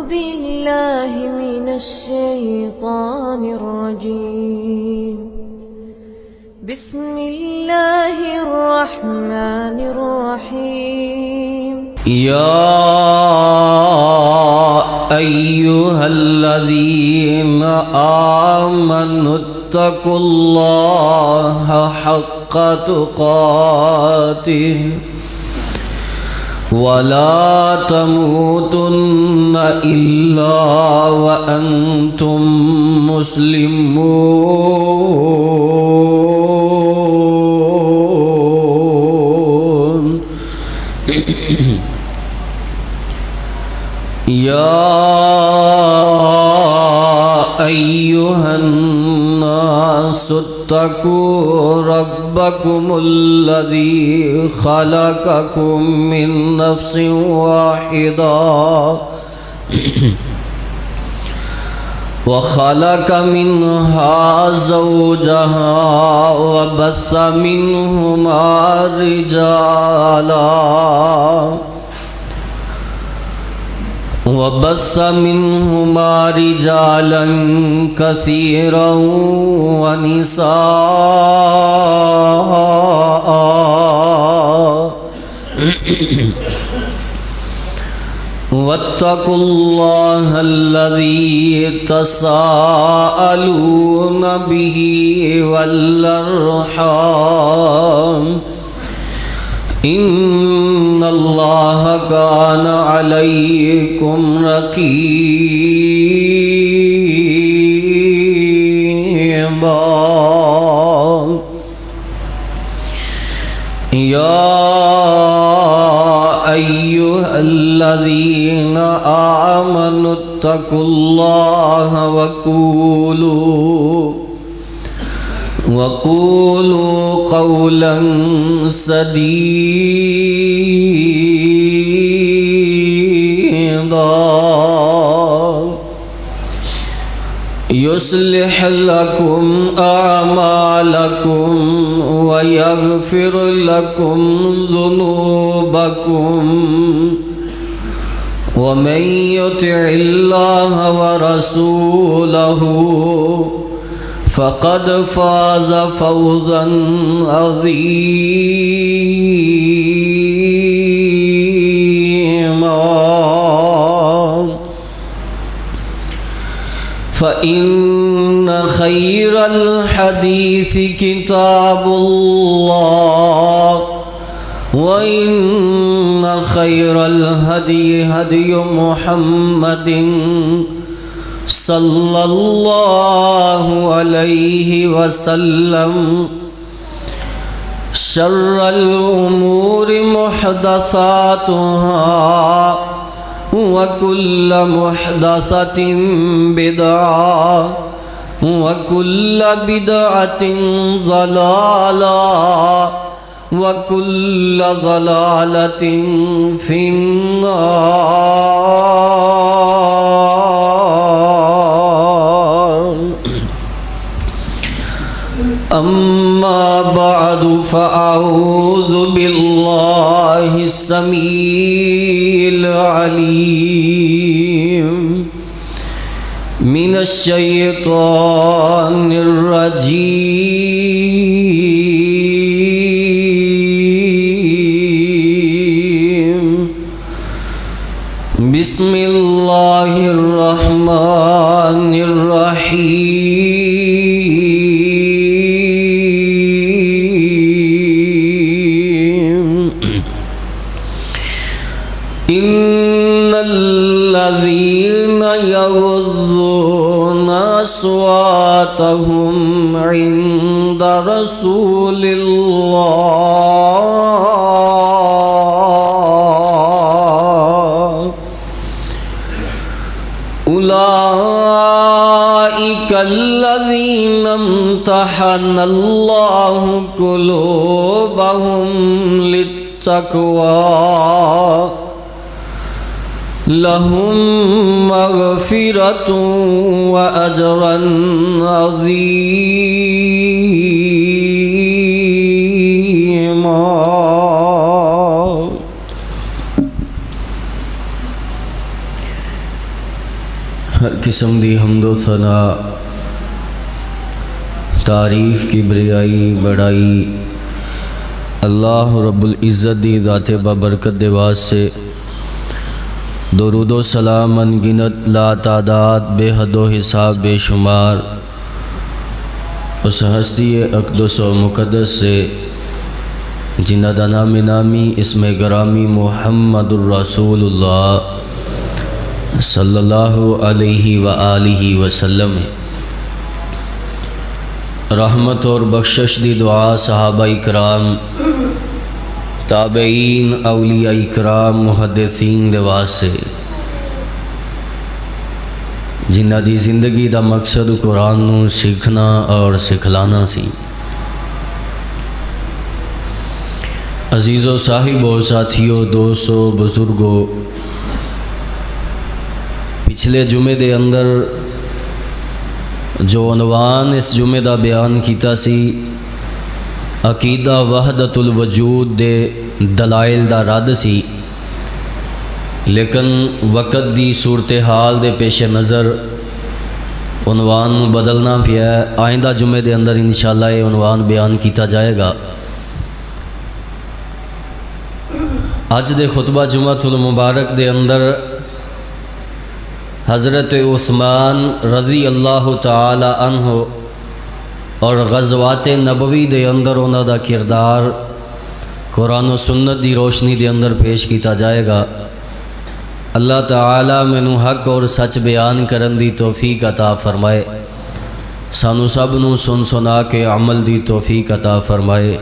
بالله من الشيطان الرجيم. بسم الله الرحمن الرحيم. يا أيها الذين آمنوا اتقوا الله حق تقاته ولا تموتن إلا وأنتم مسلمون. يا أيها الناس اتقوا ربكم الذي خلقكم من نفس واحدة وخلق منها زوجها وبث منهما رجالا كثيرا ونساء واتقوا الله الذي تساءلون به والأرحام إن الله كان عليكم رقيبا. يا أيها الذين آمنوا اتقوا الله وقولوا قولا سديدا يصلح لكم أعمالكم ويغفر لكم ذنوبكم ومن يطع الله ورسوله فقد فاز فوزا عظيما. فإن خير الحديث كتاب الله وإن خير الهدي هدي محمد صلى الله عليه وسلم. شر الأمور محدثاتها وكل محدثة بدعة وكل بدعة ضلالة وكل ضلالة في النار. أما بعد فأعوذ بالله السميع العليم من الشيطان الرجيم. بسم الله الرحمن الرحيم. إن الذين يغضون أصواتهم عند رسول الله أولئك الذين امتحن الله قلوبهم للتقوى لهم مغفرة وأجرا عظيما. ہر قسم دی حمد و ثنا تعریف کی بریائی بڑائی اللہ رب العزت دی ذات بابرکت دے واسطے درود و سلام انگنت لا تعداد بے حد و حساب بے شمار اس ہستی اقدس و مقدس سے جنہ دا نام نامی اسم گرامی محمد الرسول اللہ صلی اللہ علیہ وآلہ وسلم رحمت اور بخشش دی دعا صحابہ اکرام تابعین اولیاء اکرام محدثین دے واسطے جنہ دی زندگی دا مقصد قرآن نو سیکھنا اور سکھلانا سی۔ عزیزو صاحبو ساتھیو دوستو بزرگو، پچھلے جمعے دے اندر جو عنوان اس جمعے دا بیان کیتا سی عقیدہ وحدت الوجود دے دلائل دا رد سی، لیکن وقت دی صورتحال دے پیش نظر عنوان بدلنا پیا ہے۔ آئندہ جمعے دے اندر انشاءاللہ یہ عنوان بیان کیتا جائے گا۔ آج دے خطبہ جمعۃ المبارک دے اندر حضرت عثمان رضی اللہ تعالی عنہ اور غزوات نبوی دے اندر انہاں دا کردار قرآن و سنت دی روشنی دے اندر پیش کیتا جائے گا۔ اللہ تعالی مینوں حق اور سچ بیان کرن دی توفیق عطا فرمائے، سانو سب نو سن سنا کے عمل دی توفیق عطا فرمائے۔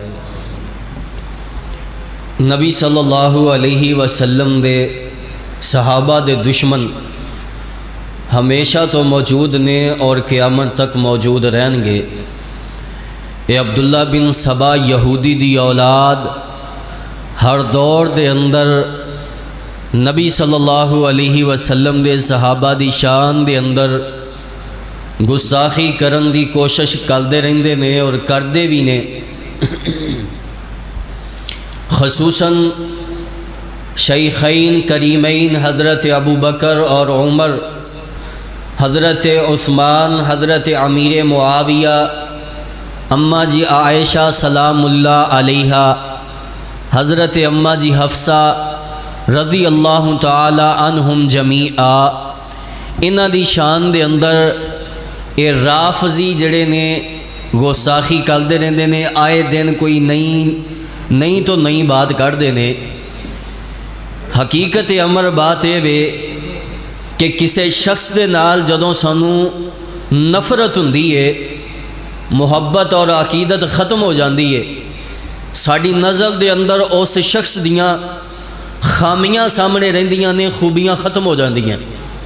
نبی صلی اللہ علیہ وسلم دے صحابہ دے دشمن ہمیشہ تو موجود نے اور قیامت تک موجود رہیں گے۔ اے عبداللہ بن سبا یہودی دی اولاد ہر دور دے اندر نبی صلی اللہ علیہ وسلم دے صحابہ دی شان دے اندر گستاخی کرن دی کوشش کردے رہندے نے اور کردے بھی نے۔ خصوصاً شیخین کریمین حضرت ابو بکر اور عمر، حضرت عثمان، حضرت امیر معاویہ، اماں جی عائشہ سلام اللہ علیہا، حضرت اماں جی حفصہ رضی اللہ تعالی عنہم جمیعا، انہاں دی شان دے اندر اے رافضی جڑے نے گستاخی کردے رہندے نے، آئے دن کوئی نئی تو نئی بات کردے نے۔ حقیقت امر بات اے وے کہ کسے شخص دے نال جدوں سانو نفرت ہوندی ہے، محبت اور عقیدت ختم ہو جاندی ہے، ساڈی نظر دے اندر اس شخص دیاں خامیاں سامنے رہندیاں نے، خوبیاں ختم ہو جاندیاں۔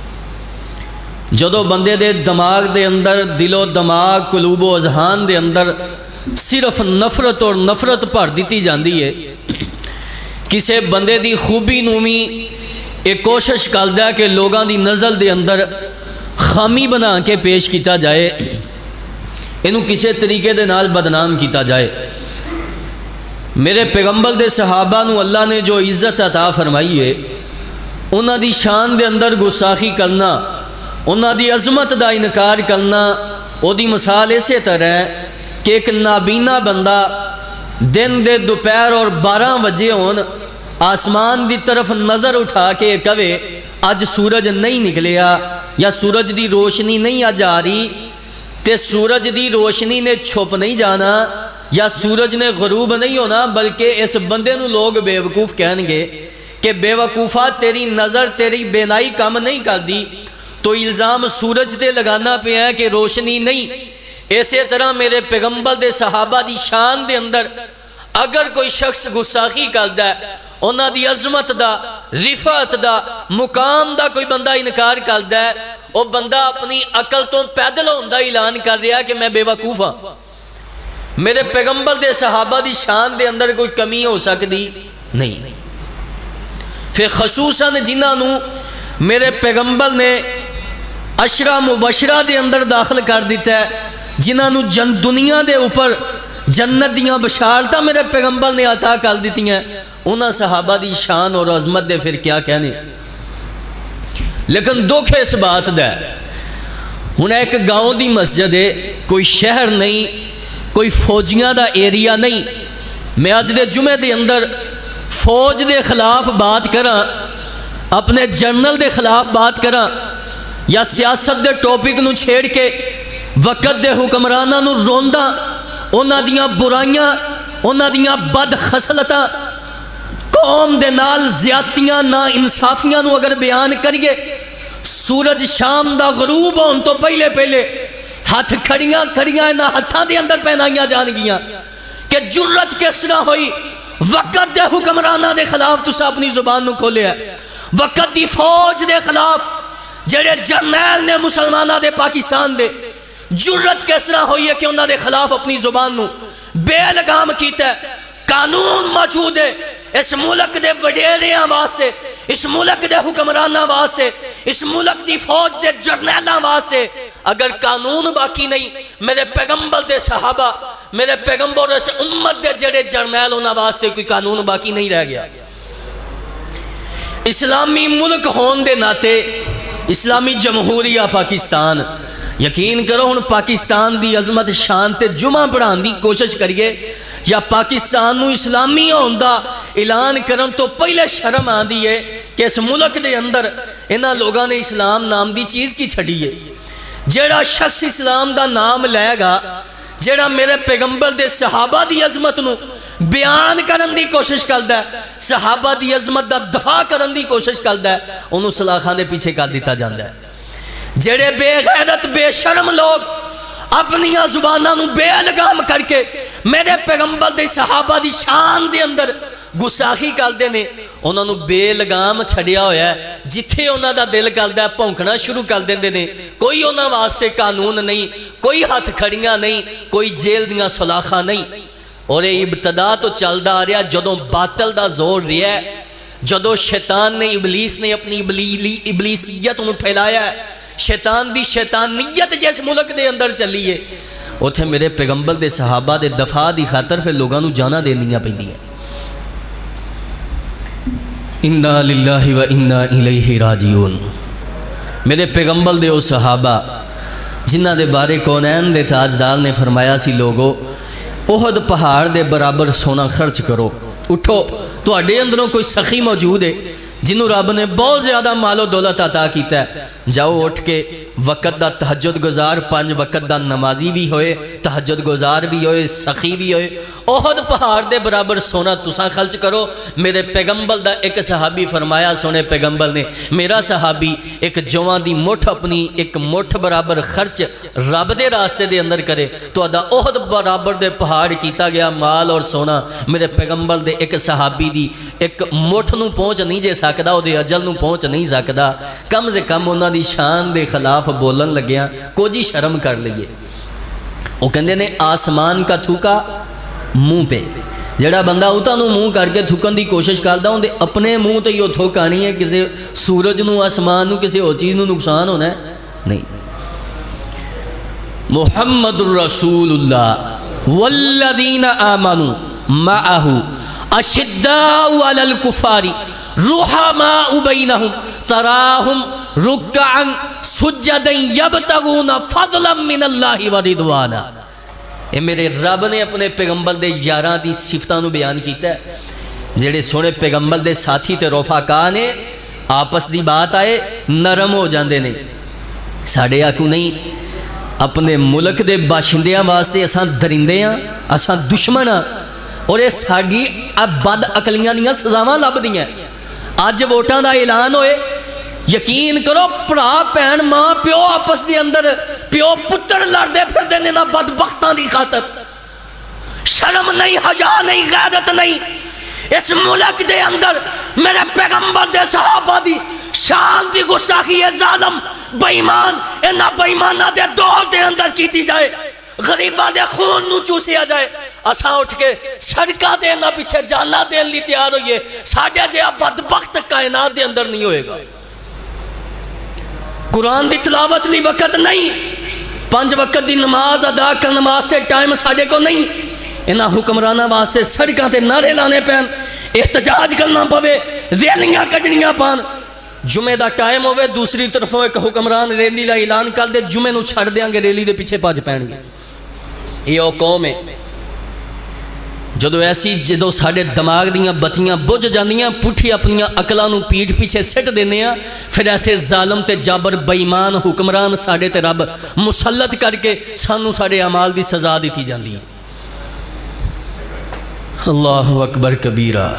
جدوں بندے دے دماغ دے اندر، دل و دماغ، قلوب و اذہان دے اندر صرف نفرت اور نفرت بھر دیتی جاندی ہے، کسے بندے دی خوبی نو بھی ایک کوشش کردا ہے کہ لوگاں دی نظر دے اندر خامی بنا کے پیش کیتا جائے، انہوں کسے طریقے دے نال بدنام کیتا جائے۔ میرے پیغمبر دے صحابہ نو اللہ نے جو عزت عطا فرمائی ہے، انہاں دی شان دے اندر گستاخی کرنا، انہاں دی عظمت دا انکار کرنا، او دی مثال اسی طرح ہے کہ ایک نابینا بندہ دن دے دوپہر اور 12 بجے ہون آسمان دی طرف نظر اٹھا کے کہے اج سورج نہیں نکلیا یا سورج دی روشنی نہیں آج آ رہی، تے سورج دی روشنی نے چھپ نہیں جانا یا سورج نے غروب نہیں ہونا، بلکہ اس بندے نو لوگ بے وقوف کہیں گے کہ بے وقوفہ تیری نظر تیری بینائی کم نہیں کر دی، تو الزام سورج تے لگانا پہ ہے کہ روشنی نہیں۔ اسی طرح میرے پیغمبر دے صحابہ دی شان دے اندر اگر کوئی شخص گستاخی کردا ہے، انہاں دی عظمت دا، رفعت دا، مقام دا کوئی بندہ انکار کردا ہے، وہ بندہ اپنی عقل تو پیدل ہوندا اعلان کر رہا ہے کہ میں بے وقوف ہاں۔ میرے پیغمبر دے صحابہ دی شان دے اندر کوئی کمی ہو سکتی نہیں۔ پھر خصوصاً جنہاں نو میرے پیغمبر نے عشرہ مبشرہ دے اندر داخل کر دیتا ہے، جنہاں نو دنیا دے اوپر جنت دیاں بشارتاں میرے پیغمبر نے عطا کر دیتی ہیں، انہاں صحابہ دی شان اور عظمت دے پھر کیا کہنے۔ لیکن دکھ اس بات دا ہے ہن ایک گاؤں دی مسجد ہے، کوئی شہر نہیں، کوئی فوجیاں دا ایریا نہیں. میں اج دے جمعے دے اندر فوج دے خلاف بات کراں، اپنے جنرل دے خلاف بات کراں، یا سیاست دے ٹاپک نو چھیڑ کے وقت دے حکمراناں نو روندا، انہاں دیاں برائیاں، انہاں دیاں بد خصلتاں، قوم دے نال زیادتیاں نا انصافیاں نو اگر بیان کریے، سورج شام دا غروب ہون تو پہلے پہلے ہاتھ کھڑیاں کھڑیاں نہ ہتھاں دے اندر پہنائیاں جان گیاں کہ جرت کس طرح ہوئی وقت دے حکمرانہ دے خلاف تسا اپنی زبان نو کھولے ہے، وقت دی فوج دے خلاف جڑے جرنیل نے مسلمانہ دے پاکستان دے، جرت کس طرح ہوئی ہے کہ انہاں دے خلاف اپنی زبان نو بے لگام کیتا ہے. قانون موجود ہے اس ملک دے وڈیریاں واسطے، اس ملک دے حکمراناں واسطے، اس ملک دی فوج دے جرنیلاں واسطے. اگر قانون باقی نہیں، میرے پیغمبر دے صحابہ، میرے پیغمبر اس امت دے جڑے جرنیل انہاں واسطے کوئی قانون باقی نہیں رہ گیا. اسلامی ملک ہون دے ناتے اسلامی جمہوریہ پاکستان، یقین کرو ہن پاکستان دی عظمت شان تے جمعہ پڑھان دی کوشش کریے، یا پاکستان نو اسلامی ہوندا اعلان کرن تو پہلے شرم آندی ہے کہ اس ملک دے اندر انہاں لوگاں نے اسلام نام دی چیز کی چھڑی ہے. جیڑا شخص اسلام دا نام لے گا، جیڑا میرے پیغمبر دے صحابہ دی عظمت نو بیان کرن دی کوشش کردا ہے، صحابہ دی عظمت دا دفاع کرن دی کوشش کردا ہے، انہوں سلاخان دے پیچھے کر دیتا جاندا ہے. جیڑے بے غیرت بے شرم لوگ اپنی زبانہ نو بے لگام کر کے میرے پیغمبر دے صحابہ دی شان دے اندر گساخی کر دینے، انہوں نے بے لگام چھڑیا ہویا ہے. جتھے انہوں دا دل کردا ہے پونکنا شروع کر دیندے نے. کوئی انہوں واسطے قانون نہیں، کوئی ہاتھ کھڑیاں نہیں، کوئی جیل دیاں سلاخاں نہیں. اور یہ ابتدا تو چلدا آ رہا جدوں باطل دا زور رہا ہے، جدوں شیطان نے ابلیس نے اپنی ابلیسیت انہوں پھیلایا ہے، شیطان دی شیطانیت جیس ملک دے اندر چلی ہے، اتھے میرے پیغمبر دے صحابہ دے دفاع دی خاطر پھر لوگاں نو جانا دینیاں پہندی ہیں. انا للہ و انا الیہ راجعون. میرے پیغمبر دے او صحابہ جنہ دے بارے کونین دے تاجدار نے فرمایا سی لوگو احد پہاڑ دے برابر سونا خرچ کرو، اٹھو تو اڈے اندروں کوئی سخی موجود ہے جنہوں رب نے بہت زیادہ مال و دولت عطا کیتا ہے، جاؤ اٹھ کے وقت دا تہجد گزار، 5 وقت دا نمازی بھی ہوئے، تہجد گزار بھی ہوئے، سخی بھی ہوئے، احد پہاڑ دے برابر سونا تساں خرچ کرو. میرے پیغمبر دا ایک صحابی فرمایا سونے پیغمبر نے، میرا صحابی ایک جوان دی مٹھ اپنی ایک مٹھ برابر خرچ رب دے راستے دے اندر کرے تو ادا احد برابر دے پہاڑ کیتا گیا مال اور سونا. میرے پیغمبر دے ایک صحابی دی ایک مٹھ نو پہنچ نہیں جے سکدا، او دے اجل نو پہنچ نہیں سکدا، کم سے کم انہاں دی شان دے خلاف بولن لگیاں کو جی شرم کر لئیے. وہ کہندے نے آسمان کا تھوکا منہ پہ، جڑا بندہ اوتا نو منہ کر کے تھکن دی کوشش کردا ہوں دے اپنے منہ تے یہ تھوک آنی ہے، کسی سورج نو آسمان نو کسی اور چیز نو نقصان ہونا ہے نہیں. محمد الرسول اللہ والذین آمنوا معہو اشداء علی الکفار رحماء بینہم تراہم رکعا سجدا یبتغون فضلا من اللہ ورضوانا. اے میرے رب نے اپنے پیغمبر دے یاراں دی صفتاں نو بیان کیتا ہے، جڑے سونے پیغمبر دے ساتھی تے رفقا نے آپس دی بات آئے نرم ہو جاندے نے. ساڑے آکو نہیں اپنے ملک دے باشندیاں واسطے اساں درندے ہاں، اساں دشمن ہاں، اور یہ ساڑی بد عقلیاں دیاں سزاواں لب دیاں. اج ووٹاں دا اعلان ہوئے، یقین کرو پرا پین ماں پیو آپس دے اندر پیو پتر لڑدے پھر دینے نا بدبختاں دی خاطر. شرم نہیں، حیا نہیں، غیرت نہیں. اس ملک دے اندر میرے پیغمبر دے صحابہ دی شان دی گستاخی ہے، ظالم بےایمان انہاں بےایماناں دے دور دے اندر کیتی جائے، غریباں دے خون نو چوسیا جائے. اساں اٹھ کے سڑکاں دے انہاں پیچھے جانا دین لی تیار ہوئیے. ساڈے جہا بدبخت کائنات دے اندر نہیں ہوئے گا. قرآن دی تلاوت لی وقت نہیں، 5 وقت دی نماز ادا کرنے واسطے ٹائم ساڑے کو نہیں. انہاں حکمرانہ واسطے سڑکاں تے نعرے لانے پین، احتجاج کرنا پوے، ریلیاں کٹنیاں پان. جمعے دا ٹائم ہوئے دوسری طرفوں ایک حکمران ریلی دا اعلان کر دے جمعے نو چھڑ دیاں گے ریلی دے پیچھے پاج پہن گے. یہ او قوم ہے جدو ساڑے دماغ دیاں بتیاں بجھ جاندیاں پٹھی اپنی عقلاں نو پیٹھ پیچھے سٹ دینے ہیں پھر ایسے ظالم تے جابر بےایمان حکمران ساڑے تے رب مسلط کر کے سانو ساڑے اعمال دی سزا دیتی جاندی ہے. اللہ اکبر کبیرہ.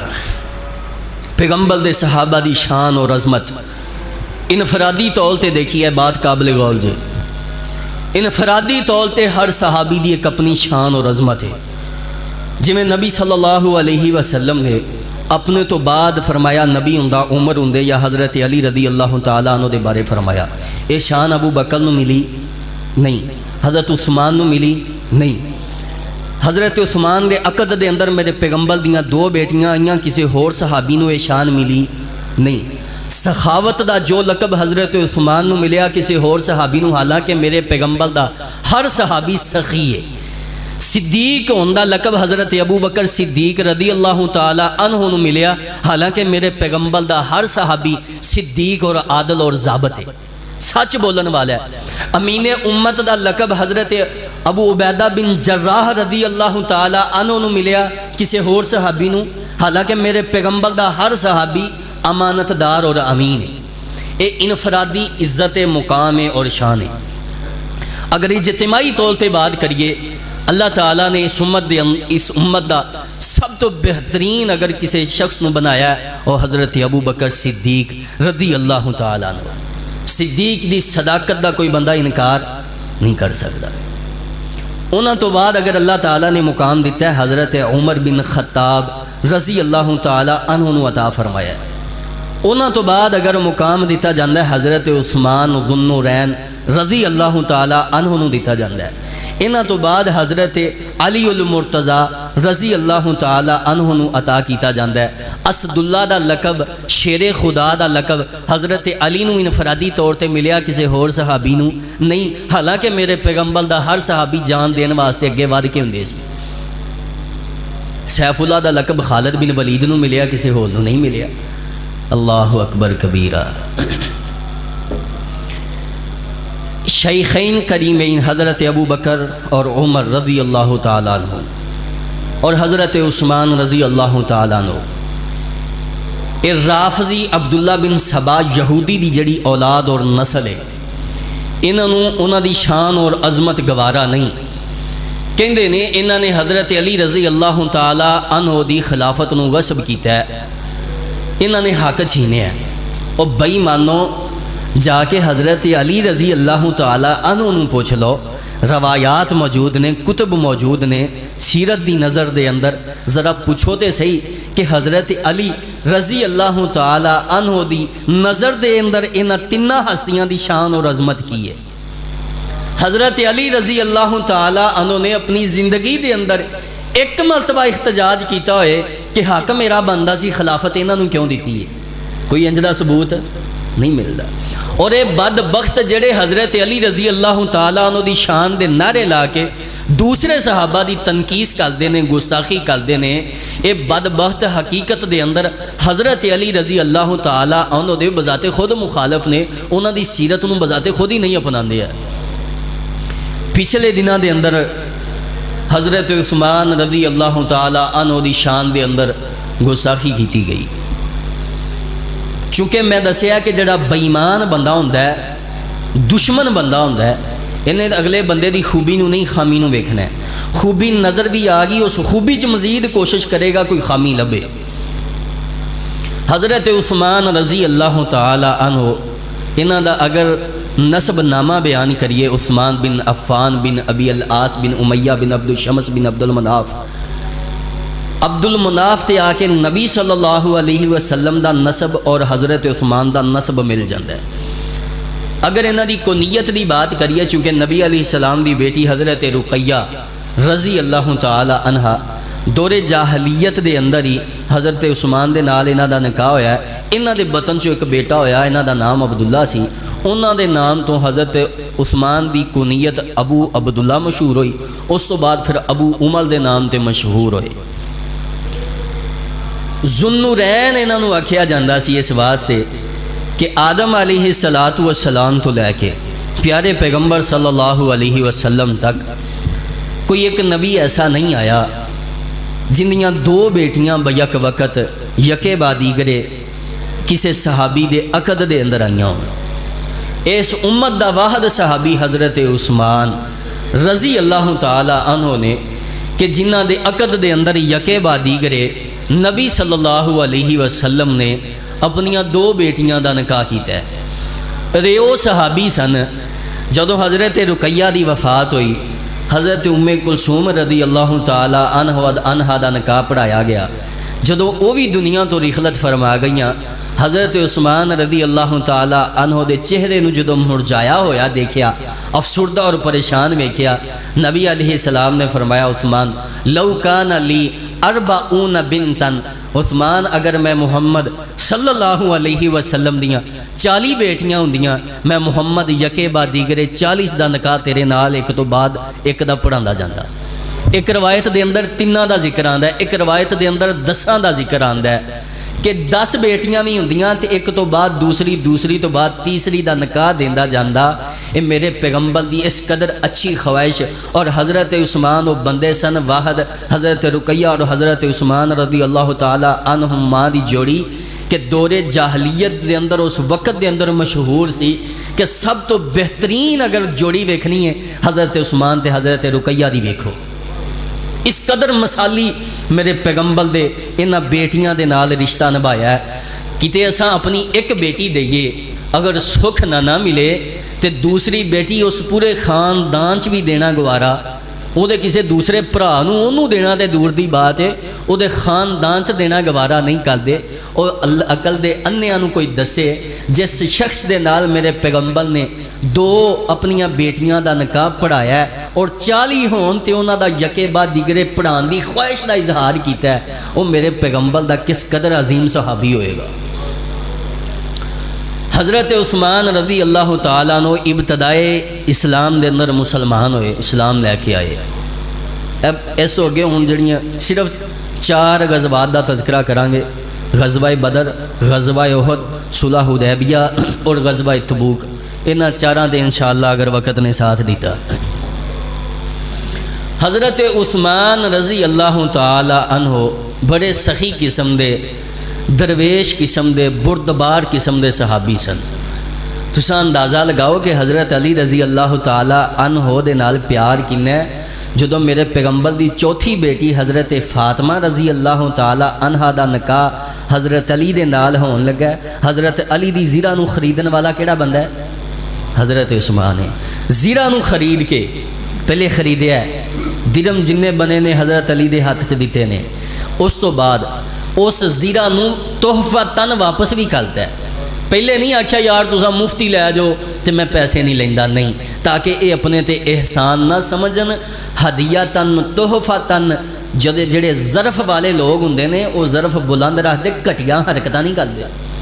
پیغمبر دے صحابہ دی شان اور عظمت انفرادی طول تے دیکھی ہے بات قابل غور جے. انفرادی طول تے ہر صحابی دی ایک اپنی شان اور عظمت ہے. جویں نبی صلی اللہ علیہ وسلم نے اپنے تو بعد فرمایا نبی ہوندا عمر ہوندے یا حضرت علی رضی اللہ تعالیٰ عنہ دے بارے فرمایا اے شان ابو بکر نو ملی نہیں, حضرت عثمان نو ملی نہیں. حضرت عثمان دے عقد دے اندر میرے پیغمبر دیاں 2 بیٹیاں آئیاں کسی ہور صحابی نو اے شان ملی نہیں. سخاوت دا جو لقب حضرت عثمان نو ملیا کسی ہور صحابی نو, حالانکہ میرے پیغمبر دا ہر صحابی سخی ہے. صدیق ہوندا لقب حضرت ابو بکر صدیق رضی اللہ تعالی عنہ نو ملیا, حالانکہ میرے پیغمبر دا ہر صحابی صدیق اور عادل اور ضابط ہے, سچ بولن والا ہے. امین امت دا لقب حضرت ابو عبیدہ بن جراح رضی اللہ تعالی عنہ نو ملیا کسی ہور صحابی نو, حالانکہ میرے پیغمبر دا ہر صحابی امانت دار اور امین ہے. اے انفرادی عزت مقام اور شان ہے. اگر اجتماعی طور تے بات کریے اللہ تعالیٰ نے اس امت دا سب تو بہترین اگر کسی شخص نو بنایا ہے وہ حضرت ابو بکر صدیق رضی اللہ تعالیٰ عنہ. صدیق دی صداقت دا کوئی بندہ انکار نہیں کر سکتا. انہاں تو بعد اگر اللہ تعالیٰ نے مقام دیتا ہے حضرت عمر بن خطاب رضی اللہ تعالیٰ عنہ نو عطا فرمایا ہے. انہاں تو بعد اگر مقام دیتا جاندہ ہے حضرت عثمان ذو النورین رضی اللہ تعالیٰ عنہ نو دیتا جاندہ ہے. انہاں تو بعد حضرت علی المرتضی رضی اللہ تعالیٰ عنہ نو عطا کیتا جاندہ ہے. اسد اللہ دا لقب شیر خدا دا لقب حضرت علی نو انفرادی طور تے ملیا کسی ہور صحابی نو نہیں, حالانکہ میرے پیغمبر دا ہر صحابی جان دین واسطے اگے ود کے ہوندے سی. سیف اللہ دا لقب خالد بن ولید نو ملیا کسی ہور نو نہیں ملیا. اللہ اکبر کبیرہ. شیخین کریمین حضرت ابو بکر اور عمر رضی اللہ تعالیٰ عنہ اور حضرت عثمان رضی اللہ تعالیٰ عنہ. رافضی عبداللہ بن سبا یہودی دی جڑی اولاد اور نسل ہے انہوں دی شان اور عظمت گوارا نہیں. کہندے نے انہوں نے حضرت علی رضی اللہ تعالیٰ عنہ دی خلافت نو غصب کیتا ہے, انہوں نے حق چھینے ہیں. اور بئی مانو جا کے حضرت علی رضی اللہ تعالیٰ عنہ نو پوچھ لو, روایات موجود نے, کتب موجود نے, سیرت دی نظر دے اندر ذرا پوچھو تے صحیح کہ حضرت علی رضی اللہ تعالیٰ عنہ دی نظر دے اندر انہاں تینہ ہستیاں دی شان اور عظمت کی ہے. حضرت علی رضی اللہ تعالیٰ عنہ نے اپنی زندگی دے اندر ایک مرتبہ احتجاج کیتا ہوئے کہ حق میرا بندہ سی, خلافت انہاں نو کیوں دیتی ہے؟ کوئی انجدہ ثبوت نہیں ملتا. اور اے بدبخت جڑے حضرت علی رضی اللہ تعالیٰ عنہ دی شان دے نعرے لا کے دوسرے صحابہ دی تنقیس کردے نے, گستاخی کردے نے, اے بدبخت حقیقت دے اندر حضرت علی رضی اللہ تعالیٰ عنہ دے بذات خود مخالف نے, انہاں دی سیرت نو بذات خود ہی نہیں اپناندے ہیں. پچھلے دنوں دے اندر حضرت عثمان رضی اللہ تعالیٰ عنہ دی شان دے اندر گستاخی کیتی گئی. چونکہ میں دسیا کہ جڑا بےایمان بندہ ہوندا ہے, دشمن بندہ ہوندا ہے, انہیں اگلے بندے دی خوبی نو نہیں خامی نو ویکھنا ہے. خوبی نظر بھی آ گئی اس خوبی چ مزید کوشش کرے گا کوئی خامی لبے. حضرت عثمان رضی اللہ تعالی عنہ انہاں دا اگر نسب نامہ بیان کریے, عثمان بن عفان بن ابی العاص بن امیہ بن عبد الشمس بن عبد المناف تے آ کے نبی صلی اللہ علیہ وسلم دا نسب اور حضرت عثمان دا نسب مل جاندہ ہے. اگر انہاں دی کنیت دی بات کریے, چونکہ نبی علیہ السلام دی بیٹی حضرت رقیہ رضی اللہ تعالی عنہ دور جاہلیت دے اندر ہی حضرت عثمان دے نال انہاں دا نکاح ہویا ہے. انہاں دے بطن چو ایک بیٹا ہویا, انہاں دا نام عبداللہ سی. انہاں دے نام تو حضرت عثمان دی کنیت ابو عبداللہ مشہور ہوئی. اس تو بعد پھر ابو عمر دے نام تے مشہور ہوئے. ذو النورین انہاں نو آکھیا جاندا سی اس واسطے کہ آدم علیہ الصلاۃ والسلام تو لے کے پیارے پیغمبر صلی اللہ علیہ وسلم تک کوئی ایک نبی ایسا نہیں آیا جنیاں دو بیٹیاں بیک وقت یکے بعد دیگرے کسے صحابی دے عقد دے اندر آئیاں ہوں۔ اس امت دا واحد صحابی حضرت عثمان رضی اللہ تعالی عنہ نے کہ جنہ دے عقد دے اندر یکے بعد دیگرے نبی صلی اللہ علیہ وسلم نے اپنیاں دو بیٹیاں دا نکاح کیتا ہے۔ ریو صحابی سن جدو حضرت رقیہ دی وفات ہوئی، حضرت ام کلثوم رضی اللہ تعالی عنہا دا نکاح پڑھایا گیا۔ جدو وہ بھی دنیا تو رخلت فرما گئیاں، حضرت عثمان رضی اللہ تعالی عنہ دے چہرے نو جدو مرجایا ہویا دیکھیا، افسردہ اور پریشان ویکھیا، نبی علیہ السلام نے فرمایا عثمان لو کان لی 40 بنتن، عثمان اگر میں محمد صلی اللہ علیہ وسلم دیاں 40 بیٹیاں ہوندیاں، میں محمد یکے بعد دیگرے 40 دا نکاح تیرے نال ایک تو بعد ایک دا پڑھاندا جاندا۔ ایک روایت دے اندر 3 دا ذکر آندا ہے، ایک روایت دے اندر 10 دا ذکر آندا ہے کہ 10 بیٹیاں بھی ہوندیاں تے ایک تو بعد دوسری تو بعد تیسری دا نکاح دیندا جاندا۔ اے میرے پیغمبر دی اس قدر اچھی خواہش، اور حضرت عثمان و بندے سن واحد حضرت رقیہ اور حضرت عثمان رضی اللہ تعالی عنہما دی جوڑی کہ دور جاہلیت دے اندر اس وقت دے اندر مشہور سی کہ سب تو بہترین اگر جوڑی ویکھنی ہے حضرت عثمان تے حضرت رقیہ دی ویکھو۔ اس قدر مثالی میرے پیغمبر دے انہاں بیٹیاں دے نال رشتہ نبھایا ہے۔ کتے اساں اپنی ایک بیٹی دئیے اگر سکھ نہ ملے تے دوسری بیٹی اس پورے خاندان چ بھی دینا گوارا، وہ دے کسے دوسرے بھرا نوں دینا تے دور دی بات ہے، وہ دے خاندان چ دینا گوارا نہیں کردے۔ اور عقل دے انیاں نوں کوئی دسے جس شخص دے نال میرے پیغمبر نے 2 اپنیاں بیٹیاں دا نکاح پڑھایا ہے اور 40 ہون تے انہاں دا یکے بعد دیگرے پڑھان دی خواہش دا اظہار کیتا ہے، وہ میرے پیغمبر دا کس قدر عظیم صحابی ہوئے گا۔ حضرت عثمان رضی اللہ تعالیٰ عنہ ابتدائے اسلام دے اندر مسلمان ہوئے، اسلام لے کے آئے۔ اب ایسے ہو گئے ہوں جڑیاں صرف 4 غزوات دا تذکرہ کریں گے، غزوہ بدر، غزوہ احد، صلح حدیبیہ اور غزوہ تبوک۔ انہاں 4 دے انشاءاللہ اگر وقت نے ساتھ دیتا۔ حضرت عثمان رضی اللہ تعالی عنہ بڑے سخی قسم دے، درویش قسم دے، بردبار قسم دے صحابی سن۔ تساں اندازہ لگاؤ کہ حضرت علی رضی اللہ تعالی عنہ دے نال پیار کنا ہے۔ جدو میرے پیغمبر دی چوتھی بیٹی حضرت فاطمہ رضی اللہ تعالی عنہ دا نکاح حضرت علی دے نال ہون لگا، حضرت علی دی زیرہ نو خریدن والا کیڑا بندہ ہے؟ حضرت عثمان ہے۔ زیرہ نو خرید کے پہلے خریدیا ہے، درم جننے بنے نے حضرت علی دے ہاتھ چ دیتے نے، اس تو بعد اس زیرہ نو تحفہ تن واپس بھی کرتا ہے۔ پہلے نہیں آکھیا یار تساں مفتی لے جاؤ تے میں پیسے نہیں لیندا، نہیں، تاکہ اے اپنے تے احسان نہ سمجھن، ہدیہ تن تحفہ تن۔ جڑے ظرف والے لوگ ہوندے نے وہ ظرف بلند رکھ دے، گھٹیا حرکتاں نہیں کردے۔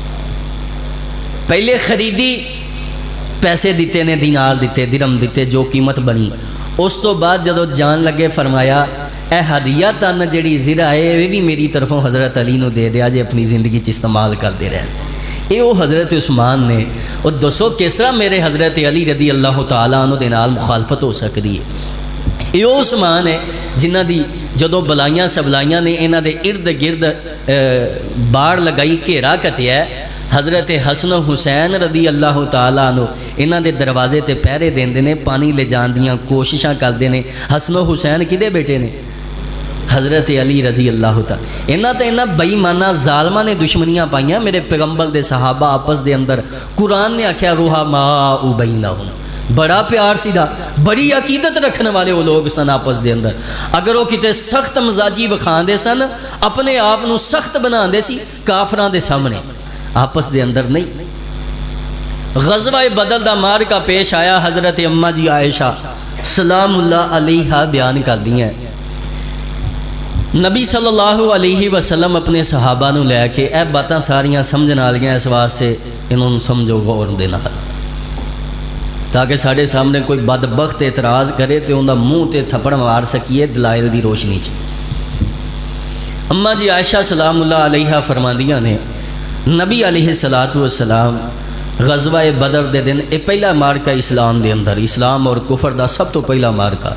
پہلے خریدی، پیسے دیتے نے، دینار دیتے، درم دیتے، جو قیمت بنی۔ اس تو بعد جدو جان لگے فرمایا اے ہدیہ تن جڑی زرہ ہے یہ بھی میری طرفوں حضرت علی نو دے دیا جے اپنی زندگی چ استعمال کرتے رہے۔ یہ وہ حضرت عثمان نے، اور دسو کس طرح میرے حضرت علی رضی اللہ تعالیٰ عنہ دے نال مخالفت ہو سکتی ہے۔ یہ وہ عثمان ہے جنہ دی جدو بلائیاں سبلائیاں نے انہاں دے ارد گرد باڑ لگائی، گھیرا کتیا ہے، حضرت حسن و حسین رضی اللہ تعالیٰ عنہ انہاں دے دروازے تے پہرے دیندے نے، پانی لے جان دیاں کوششاں کردے نے۔ حسن و حسین کدے بیٹے نے؟ حضرت علی رضی اللہ تعالیٰ۔ انہاں تے انہاں بے ایمانہ ظالماں نے دشمنیاں پائیاں میرے پیغمبر دے صحابہ آپس دے اندر۔ قرآن نے آکھیا رحماء بینہم، بڑا پیار سی دا، بڑی عقیدت رکھنے والے وہ لوگ سن آپس دے اندر۔ اگر وہ کتے سخت مزاجی وکھان دے سن، اپنے آپ نو سخت بنا دے سی کافراں دے سامنے، آپس دے اندر نہیں۔ غزوہ بدر دا مارکا پیش آیا، حضرت اماں جی عائشہ سلام اللہ علیہا بیان کر دی ہیں، نبی صلی اللہ علیہ وسلم اپنے صحابہ نو لے کے اے باتاں ساریاں سمجھن والیاں اس واسطے انہوں سمجھو غور دے نال، تاکہ ساڑھے سامنے کوئی بدبخت اعتراض کرے تو انہاں منہ تے تھپڑ مار سکیے دلائل دی روشنی چ۔ اماں جی عائشہ سلام اللہ علیہا فرماندیاں نے نبی علیہ الصلوۃ والسلام غزوہ بدر دے دن یہ پہلا مارکا اسلام دے اندر، اسلام اور کفر دا سب تو پہلا مارکا۔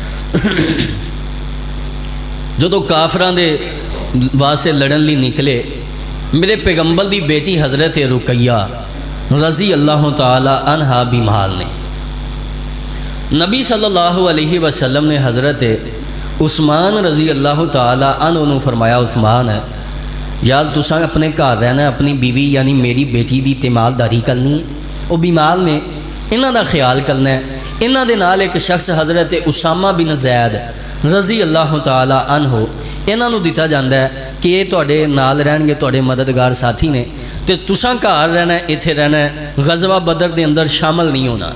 جدو کافران دے واسطے لڑن لی نکلے، میرے پیغمبر دی بیٹی حضرت رقیہ رضی اللہ تعالی عنہا بیمار نے۔ نبی صلی اللہ علیہ وسلم نے حضرت عثمان رضی اللہ تعالی عنہ نے فرمایا، عثمان یار تساں اپنے گھر رہنا ہے، اپنی بیوی یعنی میری بیٹی دی تیمارداری کرنی ہے، وہ بیمار نے، انہاں دا خیال کرنا ہے۔ انہاں دے نال ایک شخص حضرت اسامہ بن زید رضی اللہ تعالی عنہ انہاں نو دتا جاندا ہے کہ یہ تواڈے نال رہن گے، تواڈے مددگار ساتھی نے، تے تساں گھر رہنا ہے، ایتھے رہنا ہے، غزوہ بدر دے اندر شامل نہیں ہونا۔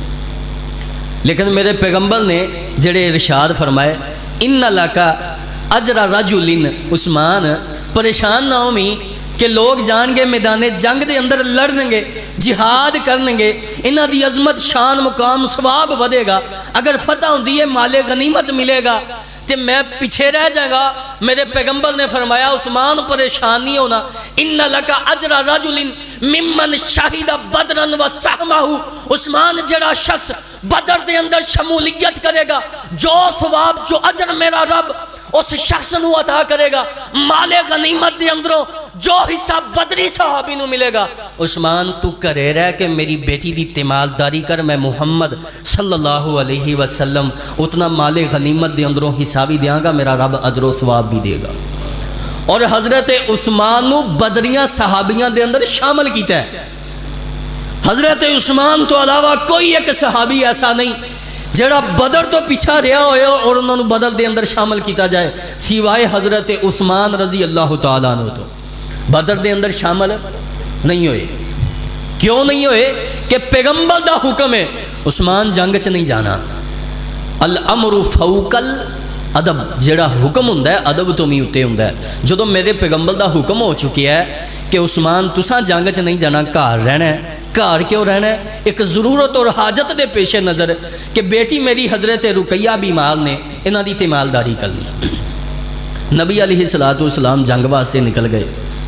لیکن میرے پیغمبر نے جڑے ارشاد فرمائے، ان لک اجر رجل، عثمان پریشان نہ ہومی کہ لوگ جان گے میدان جنگ دے اندر لڑن گے، جہاد کرن گے، انہاں دی عظمت، شان، مقام، ثواب ودے گا، اگر فتح ہوندی ہے مال غنیمت ملے گا تے میں پیچھے رہ جائے گا۔ میرے پیغمبر نے فرمایا عثمان پریشان نہیں ہونا، ان لک اجر رجل ممن شہد بدرا وسہمہ، عثمان جڑا شخص بدر دے اندر شمولیت کرے گا، جو ثواب جو اجر میرا رب اس شخص نو عطا کرے گا، مال غنیمت دے اندروں جو حصہ بدری صحابی نو ملے گا۔ عثمان تو کرے رہ کہ میری بیٹی دی تیمارداری کر، میں محمد صلی اللہ علیہ وسلم اتنا مال غنیمت دے اندروں حصہ بھی دیاں گا، میرا رب اجر و ثواب بھی دے گا۔ اور حضرت عثمان نو بدریاں صحابیاں دے اندر شامل کیتا ہے۔ حضرت عثمان تو علاوہ کوئی ایک صحابی ایسا نہیں جڑا بدر تو پیچھا رہا ہوئے اور انہوں نے بدر دے اندر شامل کیتا جائے، سوائے حضرت عثمان رضی اللہ تعالیٰ عنہ تو بدر دے اندر شامل نہیں ہوئے۔ کیوں نہیں ہوئے؟ کہ پیغمبر دا حکم ہے عثمان جنگ چ نہیں جانا۔ الامر فوق الادب، جڑا حکم ہوندا ہے ادب تو بھی اتے ہوندا ہے۔ جدوں میرے پیغمبر دا حکم ہو چکیا ہے کہ عثمان تساں جنگ چ نہیں جانا، گھر رہنا ہے، گھر کیوں رہنا ہے؟ ایک ضرورت اور حاجت دے پیش نظر کہ بیٹی میری حضرت رقیہ بیمار نے، انہاں دی تیمارداری کرنی۔ نبی علیہ الصلوۃ والسلام جنگ واسطے نکل گئے،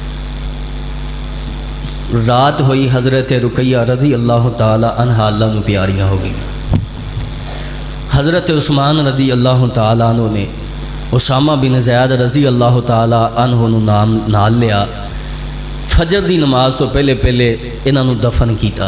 رات ہوئی، حضرت رقیہ رضی اللہ تعالی عنہا اللہ نو پیاریاں ہو گئی۔ حضرت عثمان رضی اللہ تعالی عنہ نے اسامہ بن زید رضی اللہ تعالی عنہ نو نام نال لیا، فجر دی نماز تو پہلے پہلے انہاں نو دفن کیتا۔